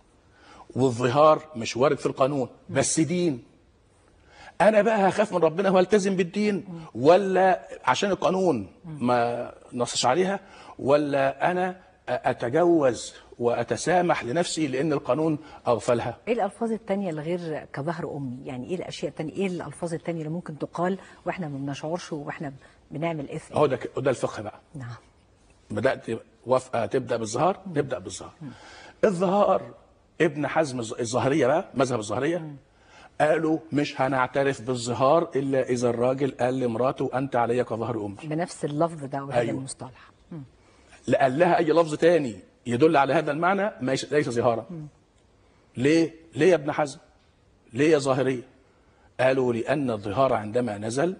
والظهار مش وارد في القانون بس دين. انا بقى هخاف من ربنا والتزم بالدين، ولا عشان القانون ما نصش عليها، ولا انا اتجوز واتسامح لنفسي لان القانون اغفلها؟ ايه الالفاظ التانية اللي غير كظهر امي؟ يعني ايه الاشياء التانية، ايه الالفاظ التانية اللي ممكن تقال واحنا ما بنشعرش واحنا بنعمل اثم؟ اهو ده ده الفقه بقى. نعم. بدات وافقه تبدا بالظهار، نبدا بالظهار. الظهار ابن حزم الظاهريه بقى، مذهب الظاهريه، قالوا مش هنعترف بالظهار الا اذا الراجل قال لمراته انت علي كظهر امي. بنفس اللفظ ده وهذا أيوه. المصطلح. قال لها اي لفظ تاني يدل على هذا المعنى ليس ظهارا. ليه؟ ليه يا ابن حزم؟ ليه يا ظاهريه؟ قالوا لان الظهار عندما نزل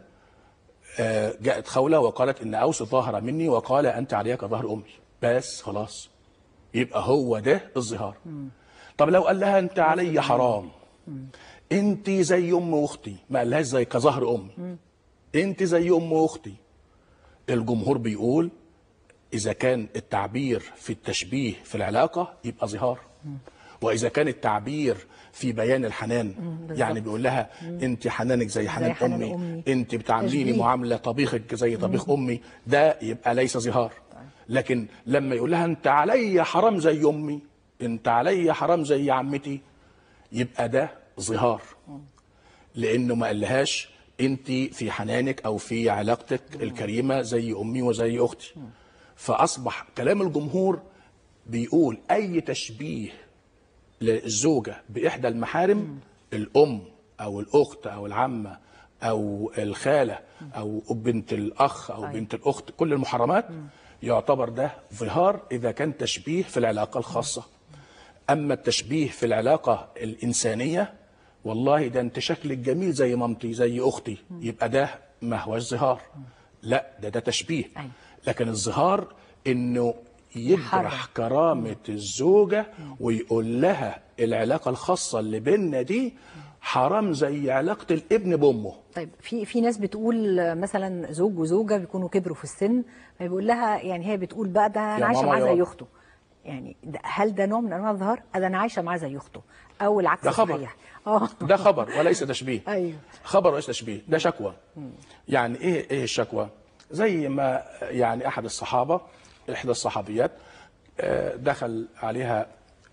جاءت خولة وقالت ان اوس ظاهر مني وقال انت عليك كظهر امي، بس خلاص يبقى هو ده الظهار. طب لو قال لها انت علي حرام، انت زي ام واختي، ما قالهاش زي كظهر امي، انت زي ام واختي، الجمهور بيقول اذا كان التعبير في التشبيه في العلاقه يبقى ظهار، واذا كان التعبير في بيان الحنان يعني بيقول لها انت حنانك زي حنان, زي حنان امي, أمي. انت بتعامليني معامله طبيخك زي طبيخ مم. امي، ده يبقى ليس ظهار. لكن لما يقول لها انت علي حرام زي امي، انت علي حرام زي عمتي، يبقى ده ظهار، لانه ما قالهاش انت في حنانك او في علاقتك الكريمه زي امي وزي اختي. فاصبح كلام الجمهور بيقول اي تشبيه للزوجه باحدى المحارم، الام او الاخت او العمه او الخاله او بنت الاخ او بنت الاخت، كل المحرمات يعتبر ده ظهار اذا كان تشبيه في العلاقه الخاصه. اما التشبيه في العلاقه الانسانيه، والله ده انت شكلك جميل زي مامتي زي اختي، يبقى ده ما هوش ظهار، لا ده ده تشبيه. لكن الظهار انه يجرح كرامه الزوجه ويقول لها العلاقه الخاصه اللي بيننا دي حرام زي علاقه الابن بامه. طيب في في ناس بتقول مثلا زوج وزوجه بيكونوا كبروا في السن، فبيقول لها يعني هي بتقول بقى ده انا عايشه معاه زي اخته، يعني هل ده نوع من انواع الظهار؟ ده انا عايشه معاه زي اخته او العكس ده خبر. صحيح؟ اه ده خبر وليس تشبيه. ايوه خبر وليس تشبيه، ده شكوى. يعني ايه ايه الشكوى؟ زي ما يعني احد الصحابه، احدى الصحابيات دخل عليها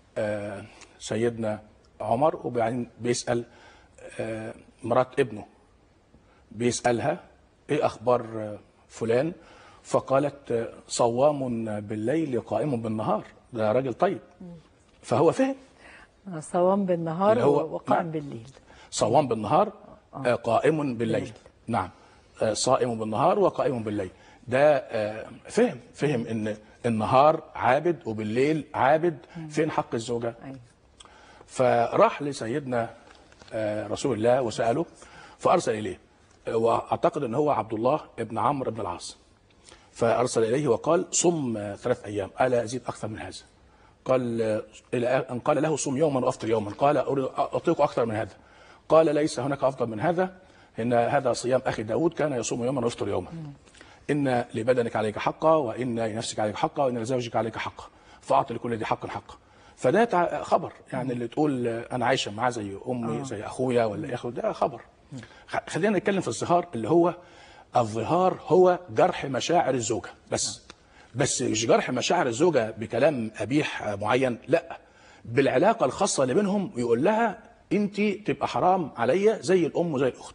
سيدنا عمر وبعدين بيسال مرات ابنه، بيسالها ايه اخبار فلان؟ فقالت صوام بالليل قائم بالنهار، ده راجل طيب. فهو فهم صوام بالنهار وقائم بالليل، صوام بالنهار آه. قائم بالليل بالليل. نعم آه صائم بالنهار وقائم بالليل، ده آه فهم فهم ان النهار عابد وبالليل عابد. فين حق الزوجه؟ أيوة. فراح لسيدنا آه رسول الله وساله فارسل اليه، واعتقد ان هو عبد الله ابن عمرو بن العاص، فارسل اليه وقال صم ثلاث ايام الا ازيد اكثر من هذا؟ قال الى ان قال له صم يوما وافطر يوما، قال اطيق اكثر من هذا؟ قال ليس هناك افضل من هذا، ان هذا صيام اخي داود كان يصوم يوما ويفطر يوما. ان لبدنك عليك حقا، وان لنفسك عليك حقا، وان لزوجك عليك حقا، فاعط لكل ذي حق حقا. فده خبر، يعني اللي تقول انا عايشه معاه زي امي زي اخويا ولا اخو، ده خبر. خلينا نتكلم في الظهار، اللي هو الظهار هو جرح مشاعر الزوجه بس. بس مش جرح مشاعر الزوجه بكلام قبيح معين، لا، بالعلاقه الخاصه اللي بينهم، ويقول لها انت تبقى حرام عليا زي الام وزي الاخت.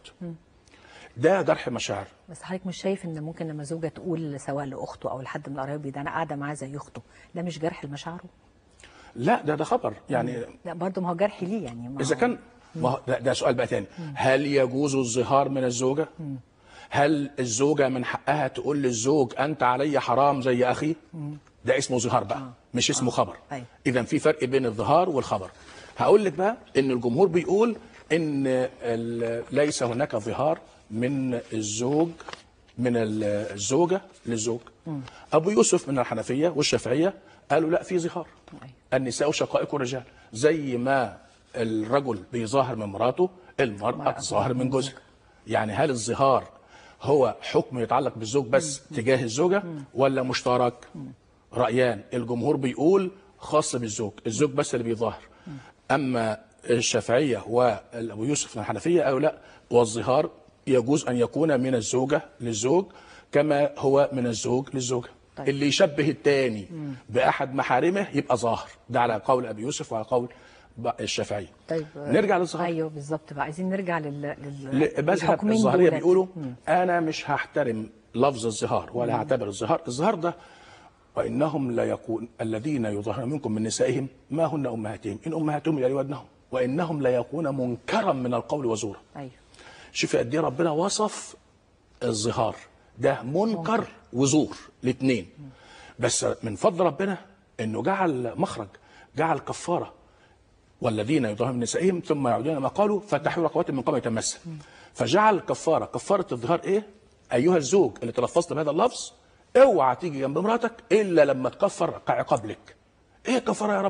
ده جرح مشاعر. بس حضرتك مش شايف ان ممكن لما زوجه تقول سواء لاخته او لحد من قرايبي ده انا قاعده معاه زي اخته، ده مش جرح لمشاعره؟ لا ده ده خبر يعني. لا برضه ما هو جرح ليه يعني. ما اذا كان ما هو ده, ده سؤال بقى تاني. هل يجوز الظهار من الزوجه؟ مم. هل الزوجه من حقها تقول للزوج انت علي حرام زي اخي؟ مم. ده اسمه ظهار بقى، آه. مش اسمه آه. خبر. أيوة. اذا في فرق بين الظهار والخبر. هقول لك بقى ان الجمهور بيقول ان ليس هناك ظهار من الزوج من الزوجه للزوج. مم. ابو يوسف من الحنفيه والشافعيه قالوا لا في ظهار. أيوة. النساء شقائق الرجال، زي ما الرجل بيظاهر من مراته المراه تظاهر من جوزها. يعني هل الظهار هو حكم يتعلق بالزوج بس مم. تجاه الزوجه مم. ولا مشترك؟ مم. رايان، الجمهور بيقول خاص بالزوج، الزوج بس اللي بيظاهر. مم. اما الشافعيه وابو يوسف من الحنفيه قالوا لا، والظهار يجوز ان يكون من الزوجه للزوج كما هو من الزوج للزوجه. طيب. اللي يشبه الثاني باحد محارمه يبقى ظاهر، ده على قول ابي يوسف وعلى قول الشافعيه. طيب نرجع للظهار. ايوه بالظبط بقى، عايزين نرجع لل للمذهب الظاهريه. بيقولوا مم. انا مش هحترم لفظ الظهار ولا هعتبر الظهار. الظهار ده وانهم لا يكون الذين يظهرون منكم من نسائهم ما هن امهاتهم ان امهاتهم الا ودنهم وانهم لا يكون منكرا من القول وزورا. ايوه شوفي قد ايه ربنا وصف الظهار ده منكر, منكر. وزور الاثنين. بس من فضل ربنا انه جعل مخرج، جعل كفاره. والذين يظاهرون من نسائهم ثم يعودون ما قالوا فتحرير رقبات من قبل يتمسك. فجعل كفاره، كفاره الظهار ايه؟ ايها الزوج اللي تلفظت بهذا اللفظ اوعى تيجي جنب مراتك الا لما تكفر كعقاب لك. ايه الكفاره يا رب؟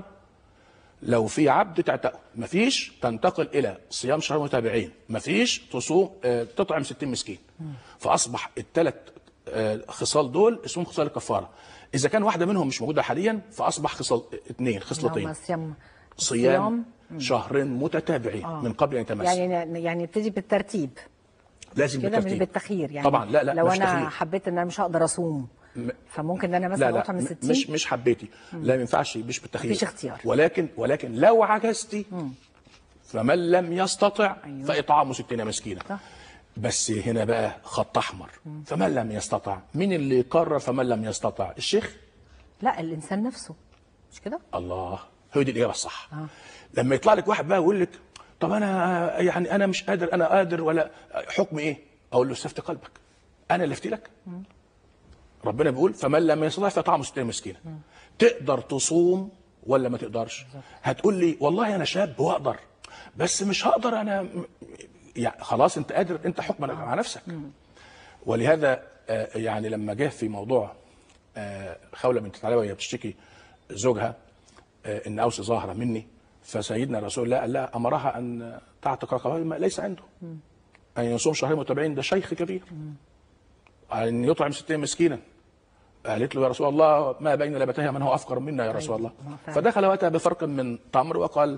لو في عبد تعتقه، مفيش تنتقل الى صيام شهر متابعين، مفيش تصوم اه تطعم ستين مسكين. فاصبح الثلاث اه خصال دول اسمهم خصال الكفاره. اذا كان واحده منهم مش موجوده حاليا فاصبح خصال اثنين خصلتين. صيام صيام شهرين متتابعين آه. من قبل ان يتمسك. يعني يعني نبتدي بالترتيب. لازم كده بالترتيب. مش بالتخيير يعني. طبعا لا لا لو مش انا تخيير. حبيت ان انا مش هقدر اصوم م... فممكن ان انا مثلا لا لا اطعم من ستين. مش مش حبيتي مم. لا ما ينفعش، مش بالتخيير، مفيش اختيار. ولكن ولكن لو عجزتي مم. فمن لم يستطع أيوه. فاطعام ستين مسكينا. صح. بس هنا بقى خط احمر. مم. فمن لم يستطع، مين اللي يقرر فمن لم يستطع؟ الشيخ؟ لا، الانسان نفسه، مش كده؟ الله، هو دي الاجابه الصح. آه. لما يطلع لك واحد بقى ويقول لك طب انا يعني انا مش قادر، انا قادر ولا حكم ايه؟ اقول له استفتي قلبك، انا اللي افتي لك. مم. ربنا بيقول فمن لم يستطع فطعام ستين مسكينه. تقدر تصوم ولا ما تقدرش؟ هتقول لي والله انا شاب واقدر، بس مش هقدر انا يعني. خلاص انت قادر، انت حكمك مع نفسك. مم. ولهذا يعني لما جه في موضوع خوله بنت ثعلبه وهي بتشتكي زوجها ان اوس ظاهره مني، فسيدنا رسول الله قال لها امرها ان تعتق رقبه ليس عنده. مم. ان يصوم شهرين متابعين، ده شيخ كبير. مم. ان يطعم ستين مسكينا. قالت له يا رسول الله ما بين لبتيها من هو افقر منا يا رسول الله. فدخل واتى بفرق من تمر وقال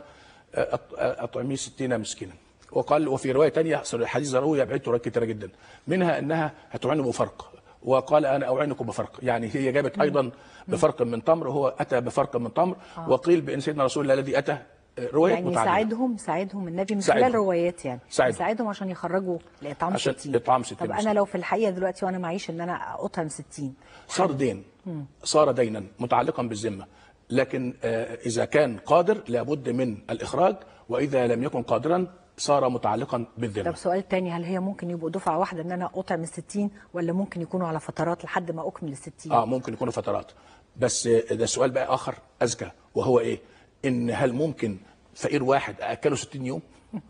اطعمي ستين مسكينا. وقال وفي روايه ثانيه حديث روي بعدته روايات كثيره جدا، منها انها هتعين بفرق، وقال انا اوعينكم بفرق، يعني هي جابت ايضا بفرق من تمر وهو اتى بفرق من تمر. آه. وقيل بان سيدنا رسول الله الذي اتى روايات يعني متعدده. ساعدهم ساعدهم النبي من ساعدهم. خلال روايات يعني ساعدهم. ساعدهم عشان يخرجوا لاطعام عشان ستين. اطعام ستين. طب انا لو في الحقيقه دلوقتي وانا معيش ان انا اطعم ستين صار دين. مم. صار دينا متعلقا بالذمه، لكن آه اذا كان قادر لابد من الاخراج، واذا لم يكن قادرا صار متعلقا بالذمه. طب سؤال تاني، هل هي ممكن يبقوا دفعه واحده ان انا اطعم الستين، ولا ممكن يكونوا على فترات لحد ما اكمل الستين؟ اه ممكن يكونوا فترات، بس ده سؤال بقى اخر اذكى، وهو ايه؟ ان هل ممكن فقير واحد اكله ستين يوم؟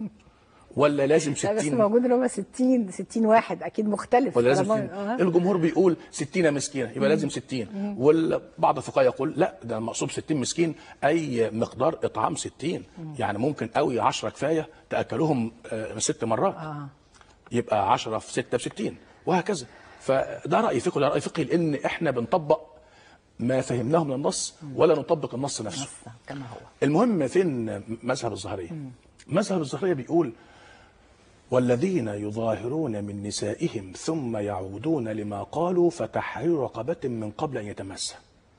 ولا لازم ستين؟ بس موجود اللي هو ستين ستين واحد اكيد مختلف. ولا لازم آه. الجمهور بيقول ستين مسكينه يبقى لازم ستين، والبعض الفقهاء يقول لا ده المقصود ستين مسكين اي مقدار اطعام ستين. مم. يعني ممكن قوي عشرة كفايه تاكلوهم آه ست مرات. آه. يبقى عشرة في ستة ب ستين وهكذا. فده راي فقهي، ده راي فقهي، لان احنا بنطبق ما فهمناه من النص ولا نطبق النص نفسه كما هو. المهم فين مذهب الظاهريه؟ مذهب الظاهريه بيقول والذين يظاهرون من نسائهم ثم يعودون لما قالوا فتحرير رقبة من قبل أن يتمسى.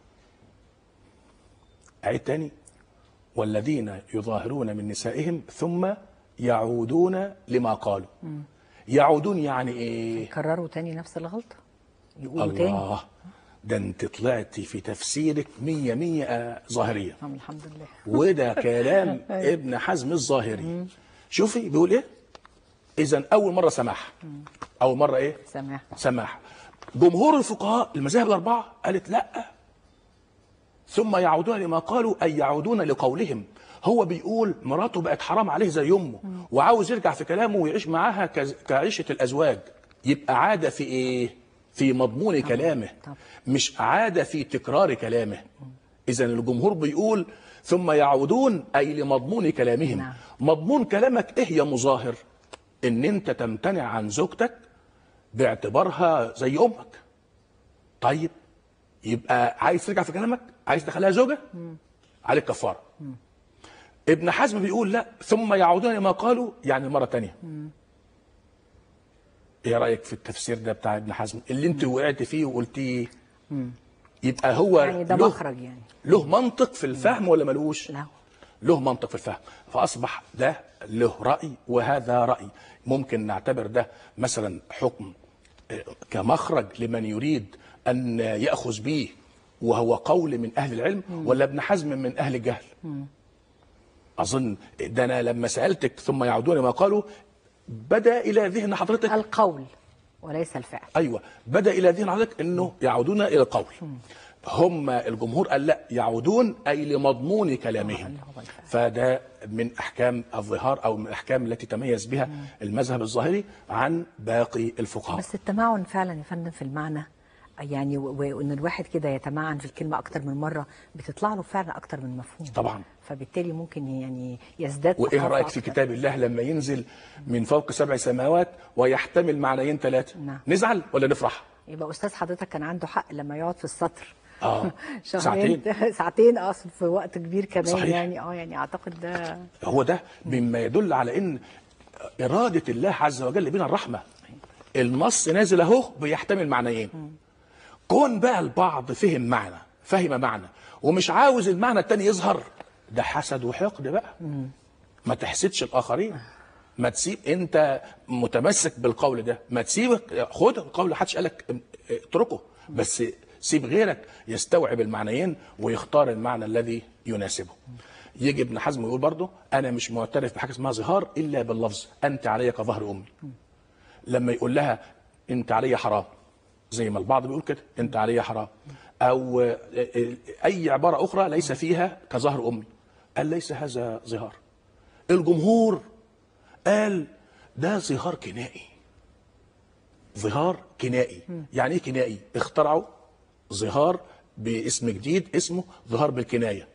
أعيد تاني، والذين يظاهرون من نسائهم ثم يعودون لما قالوا. مم. يعودون يعني إيه؟ يكرروا تاني نفس الغلطة، يقولوا الله تاني. الله، ده انت طلعتي في تفسيرك مية مية ظاهرية. الحمد لله. وده كلام ابن حزم الظاهري. شوفي بيقول ايه؟ إذن أول مرة سماح. أول مرة إيه؟ سماح. سماح. جمهور الفقهاء المذاهب الأربعة قالت لأ، ثم يعودون لما قالوا أي يعودون لقولهم. هو بيقول مراته بقت حرام عليه زي أمه وعاوز يرجع في كلامه ويعيش معاها كعيشة الأزواج، يبقى عادة في إيه؟ في مضمون طبعا. كلامه طبعا. مش عادة في تكرار كلامه. إذن الجمهور بيقول ثم يعودون أي لمضمون كلامهم. نعم. مضمون كلامك إيه يا مظاهر؟ ان انت تمتنع عن زوجتك باعتبارها زي امك. طيب يبقى عايز ترجع في كلامك، عايز تخليها زوجه، عليك كفاره. ابن حزم بيقول لا، ثم يعودون لما قالوا يعني مره ثانيه. ايه رايك في التفسير ده بتاع ابن حزم اللي انت وقعت فيه وقلتيه؟ يبقى هو يعني ده مخرج، يعني له منطق في الفهم ولا ملوش؟ لا، له منطق في الفهم. فاصبح ده له راي وهذا راي. ممكن نعتبر ده مثلا حكم كمخرج لمن يريد ان ياخذ به وهو قول من اهل العلم، ولا ابن حزم من اهل الجهل؟ اظن ده انا لما سالتك ثم يعودون ما قالوا بدا الى ذهن حضرتك القول وليس الفعل. ايوه، بدا الى ذهن حضرتك انه يعودون الى القول. هم الجمهور قال لا يعودون أي لمضمون كلامهم. فده من أحكام الظهار أو من الأحكام التي تميز بها المذهب الظاهري عن باقي الفقهاء. بس التمعن فعلا يا فندم في المعنى، يعني وان الواحد كده يتمعن في الكلمه اكتر من مره بتطلع له فعلا اكتر من مفهوم طبعا. فبالتالي ممكن يعني يزداد. وايه رايك في كتاب الله لما ينزل من فوق سبع سماوات ويحتمل معنيين ثلاثه؟ نعم. نزعل ولا نفرح؟ يبقى استاذ حضرتك كان عنده حق لما يقعد في السطر اه ساعتين ساعتين اقصد في وقت كبير كمان. صحيح. يعني اه يعني اعتقد ده هو ده مما يدل على ان اراده الله عز وجل بنا الرحمه. النص نازل اهو بيحتمل معنيين. كون بقى البعض فهم معنى فهم معنى ومش عاوز المعنى الثاني يظهر، ده حسد وحقد بقى. ما تحسدش الاخرين، ما تسيب انت متمسك بالقول ده، ما تسيبك خد القول، محدش قالك اتركه، بس سيب غيرك يستوعب المعنيين ويختار المعنى الذي يناسبه. يجي ابن حزم يقول برضه انا مش معترف بحاجه اسمها ظهار الا باللفظ انت علي كظهر امي. لما يقول لها انت علي حرام، زي ما البعض بيقول كده انت علي حرام، او اي عباره اخرى ليس فيها كظهر امي، قال ليس هذا ظهار. الجمهور قال ده ظهار كنائي. ظهار كنائي. يعني ايه كنائي؟ اخترعوا ظهار باسم جديد اسمه ظهار بالكنايه.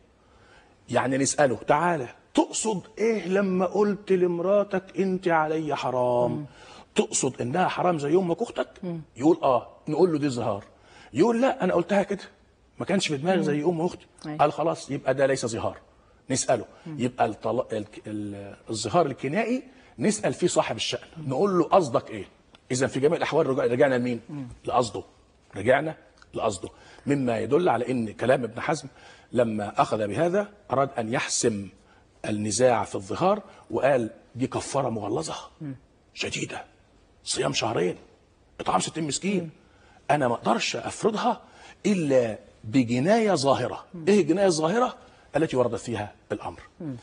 يعني نساله تعالى تقصد ايه لما قلت لمراتك انت علي حرام؟ مم. تقصد انها حرام زي امك واختك؟ يقول اه. نقول له دي ظهار. يقول لا انا قلتها كده ما كانش في دماغي زي ام واختي. قال خلاص يبقى ده ليس ظهار. نساله. مم. يبقى الطل... ال... ال... الظهار الكنائي نسال فيه صاحب الشأن. مم. نقول له قصدك ايه؟ اذا في جميع الاحوال رجعنا لمين؟ لقصده. رجعنا لقصده. مما يدل على ان كلام ابن حزم لما اخذ بهذا اراد ان يحسم النزاع في الظهار، وقال دي كفاره مغلظه شديده، صيام شهرين، اطعام ستين مسكين، انا ما اقدرش افرضها الا بجنايه ظاهره. ايه الجنايه الظاهره؟ التي ورد فيها الامر.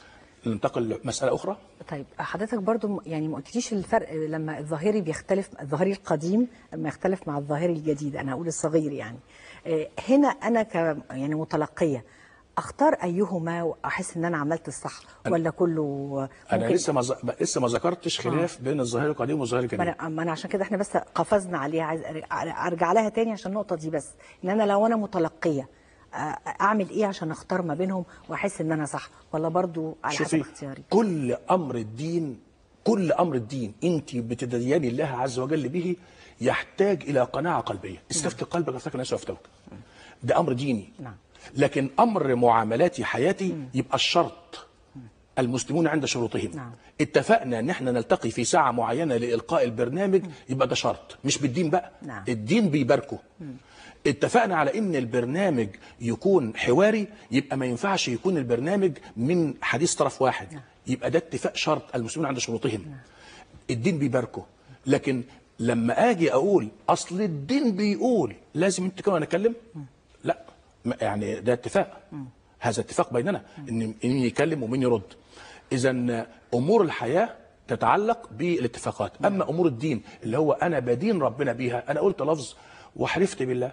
ننتقل لمساله اخرى. طيب حضرتك برضو يعني ما قلتليش الفرق لما الظاهري بيختلف، الظاهري القديم لما يختلف مع الظاهري الجديد، انا هقول الصغير يعني. هنا انا ك يعني متلقيه اختار ايهما واحس ان انا عملت الصح ولا كله؟ انا لسه ما ز... لسه ما ذكرتش خلاف آه. بين الظاهري القديم والظاهري الجديد. ما انا, أنا عشان كده احنا بس قفزنا عليها، عايز ارجع لها تاني عشان النقطه دي، بس ان انا لو انا متلقيه اعمل ايه عشان اختار ما بينهم واحس ان انا صح، ولا برضو على حسب اختياري؟ كل امر الدين كل امر الدين انت بتديني الله عز وجل به يحتاج الى قناعه قلبيه. استفتي قلبك افتكر الناس يفتوك. ده امر ديني. نعم. لكن امر معاملاتي حياتي مم. يبقى الشرط المسلمون عند شروطهم. نعم. اتفقنا ان احنا نلتقي في ساعه معينه لالقاء البرنامج، مم. يبقى ده شرط مش بالدين بقى. نعم. الدين بيباركه. مم. اتفقنا على ان البرنامج يكون حواري، يبقى ما ينفعش يكون البرنامج من حديث طرف واحد. نعم. يبقى ده اتفاق شرط المسلمون عند شروطهم. نعم. الدين بيباركه. لكن لما اجي اقول اصل الدين بيقول لازم انت كمان اتكلم، لا يعني ده اتفاق. م. هذا اتفاق بيننا ان مين يكلم ومين يرد. اذا امور الحياه تتعلق بالاتفاقات. م. اما امور الدين اللي هو انا بدين ربنا بيها، انا قلت لفظ وحلفت بالله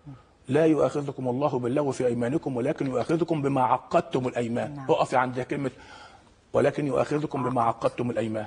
لا يؤاخذكم الله باللغو في ايمانكم ولكن يؤاخذكم بما عقدتم الايمان. نعم. اقف عند كلمه ولكن يؤاخذكم بما عقدتم الايمان.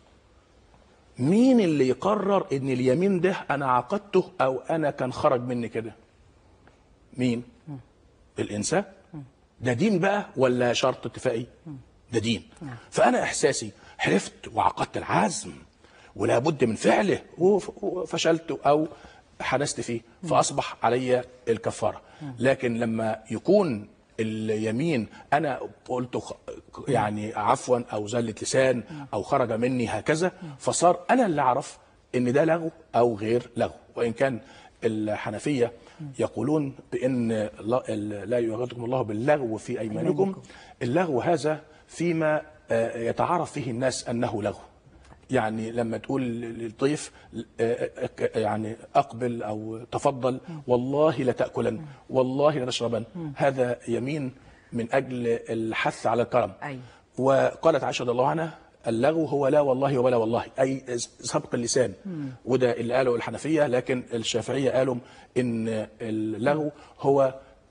مين اللي يقرر ان اليمين ده انا عقدته او انا كان خرج مني كده؟ مين؟ م. الانسان. م. ده دين بقى ولا شرط اتفاقي؟ م. ده دين. م. فانا احساسي حلفت وعقدت العزم ولا بد من فعله وفشلت او حدثت فيه، م. فاصبح علي الكفاره. م. لكن لما يكون اليمين انا قلت يعني عفوا او زلة لسان او خرج مني هكذا، فصار انا اللي اعرف ان ده لغو او غير لغو. وان كان الحنفيه يقولون بان لا يؤاخذكم الله باللغو في ايمانكم، اللغو هذا فيما يتعارف فيه الناس انه لغو. يعني لما تقول للضيف يعني اقبل او تفضل والله لتاكلن والله لتشربن، هذا يمين من اجل الحث على الكرم. أيوة. وقالت عائشه رضي الله عنها اللغو هو لا والله ولا والله، اي سبق اللسان. مم. وده اللي قاله الحنفيه، لكن الشافعيه قالوا ان اللغو هو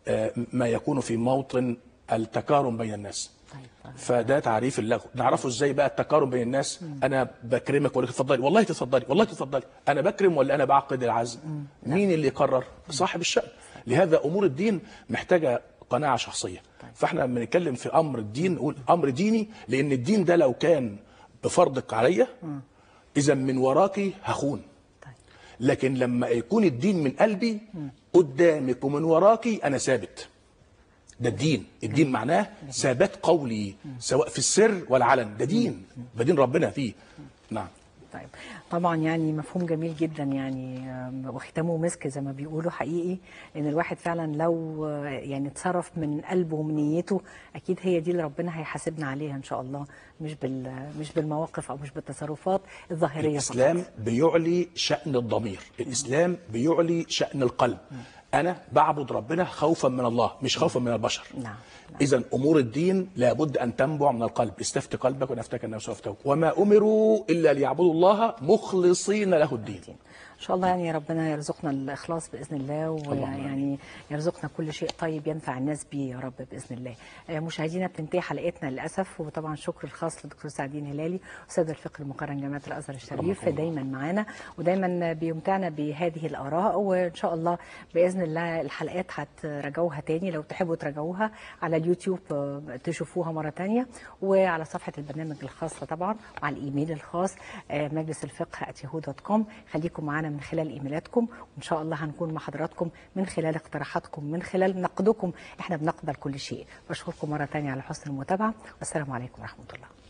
آه، ما يكون في موطن التكارم بين الناس. طيب طيب. فده تعريف اللغو. نعرفه ازاي بقى التكارم بين الناس؟ انا بكرمك ولا تتفضلي، والله تتفضلي، والله تتفضلي. انا بكرم ولا انا بعقد العزم؟ مين اللي يقرر؟ صاحب الشأن. لهذا امور الدين محتاجه قناعه شخصيه. فاحنا بنتكلم في امر الدين نقول امر ديني، لان الدين ده لو كان بفرضك عليا اذا من وراكي هخون. لكن لما يكون الدين من قلبي قدامك ومن وراكي انا ثابت. ده الدين. الدين معناه ثبات قولي سواء في السر والعلن. ده دين، ده دين ربنا فيه. نعم. طيب طبعا يعني مفهوم جميل جدا يعني، آم، وختامه مسك زي ما بيقولوا حقيقي، ان الواحد فعلا لو آه، يعني اتصرف من قلبه ومن نيته اكيد هي دي اللي ربنا هيحاسبنا عليها ان شاء الله، مش بال مش بالمواقف او مش بالتصرفات الظاهريه الإسلام فقط. بيعلي شأن الضمير، الإسلام بيعلي شأن القلب. أنا بعبد ربنا خوفا من الله مش خوفا من البشر. نعم. إذا أمور الدين لابد أن تنبع من القلب. استفت قلبك ونفتك النفس وافتوك، وما أمروا إلا ليعبدوا الله مخلصين له الدين. ان شاء الله يعني ربنا يرزقنا الاخلاص باذن الله، ويعني يرزقنا كل شيء طيب ينفع الناس بيه يا رب باذن الله. آه، مشاهدينا بتنتهي حلقتنا للاسف، وطبعا شكر الخاص للدكتور سعدين هلالي استاذ الفقه المقارن جامعه الازهر الشريف، دايما معانا ودايما بيمتعنا بهذه الاراء. وان شاء الله باذن الله الحلقات هتراجعوها تاني، لو تحبوا تراجعوها على اليوتيوب آه، تشوفوها مره تانيه، وعلى صفحه البرنامج الخاصه طبعا، وعلى الايميل الخاص آه، مجلس الفقه ات ياهو دوت كوم. خليكم معانا من خلال ايميلاتكم، وان شاء الله هنكون مع حضراتكم من خلال اقتراحاتكم، من خلال نقدكم. احنا بنقبل كل شيء. بشكركم مره ثانيه على حسن المتابعه، والسلام عليكم ورحمه الله.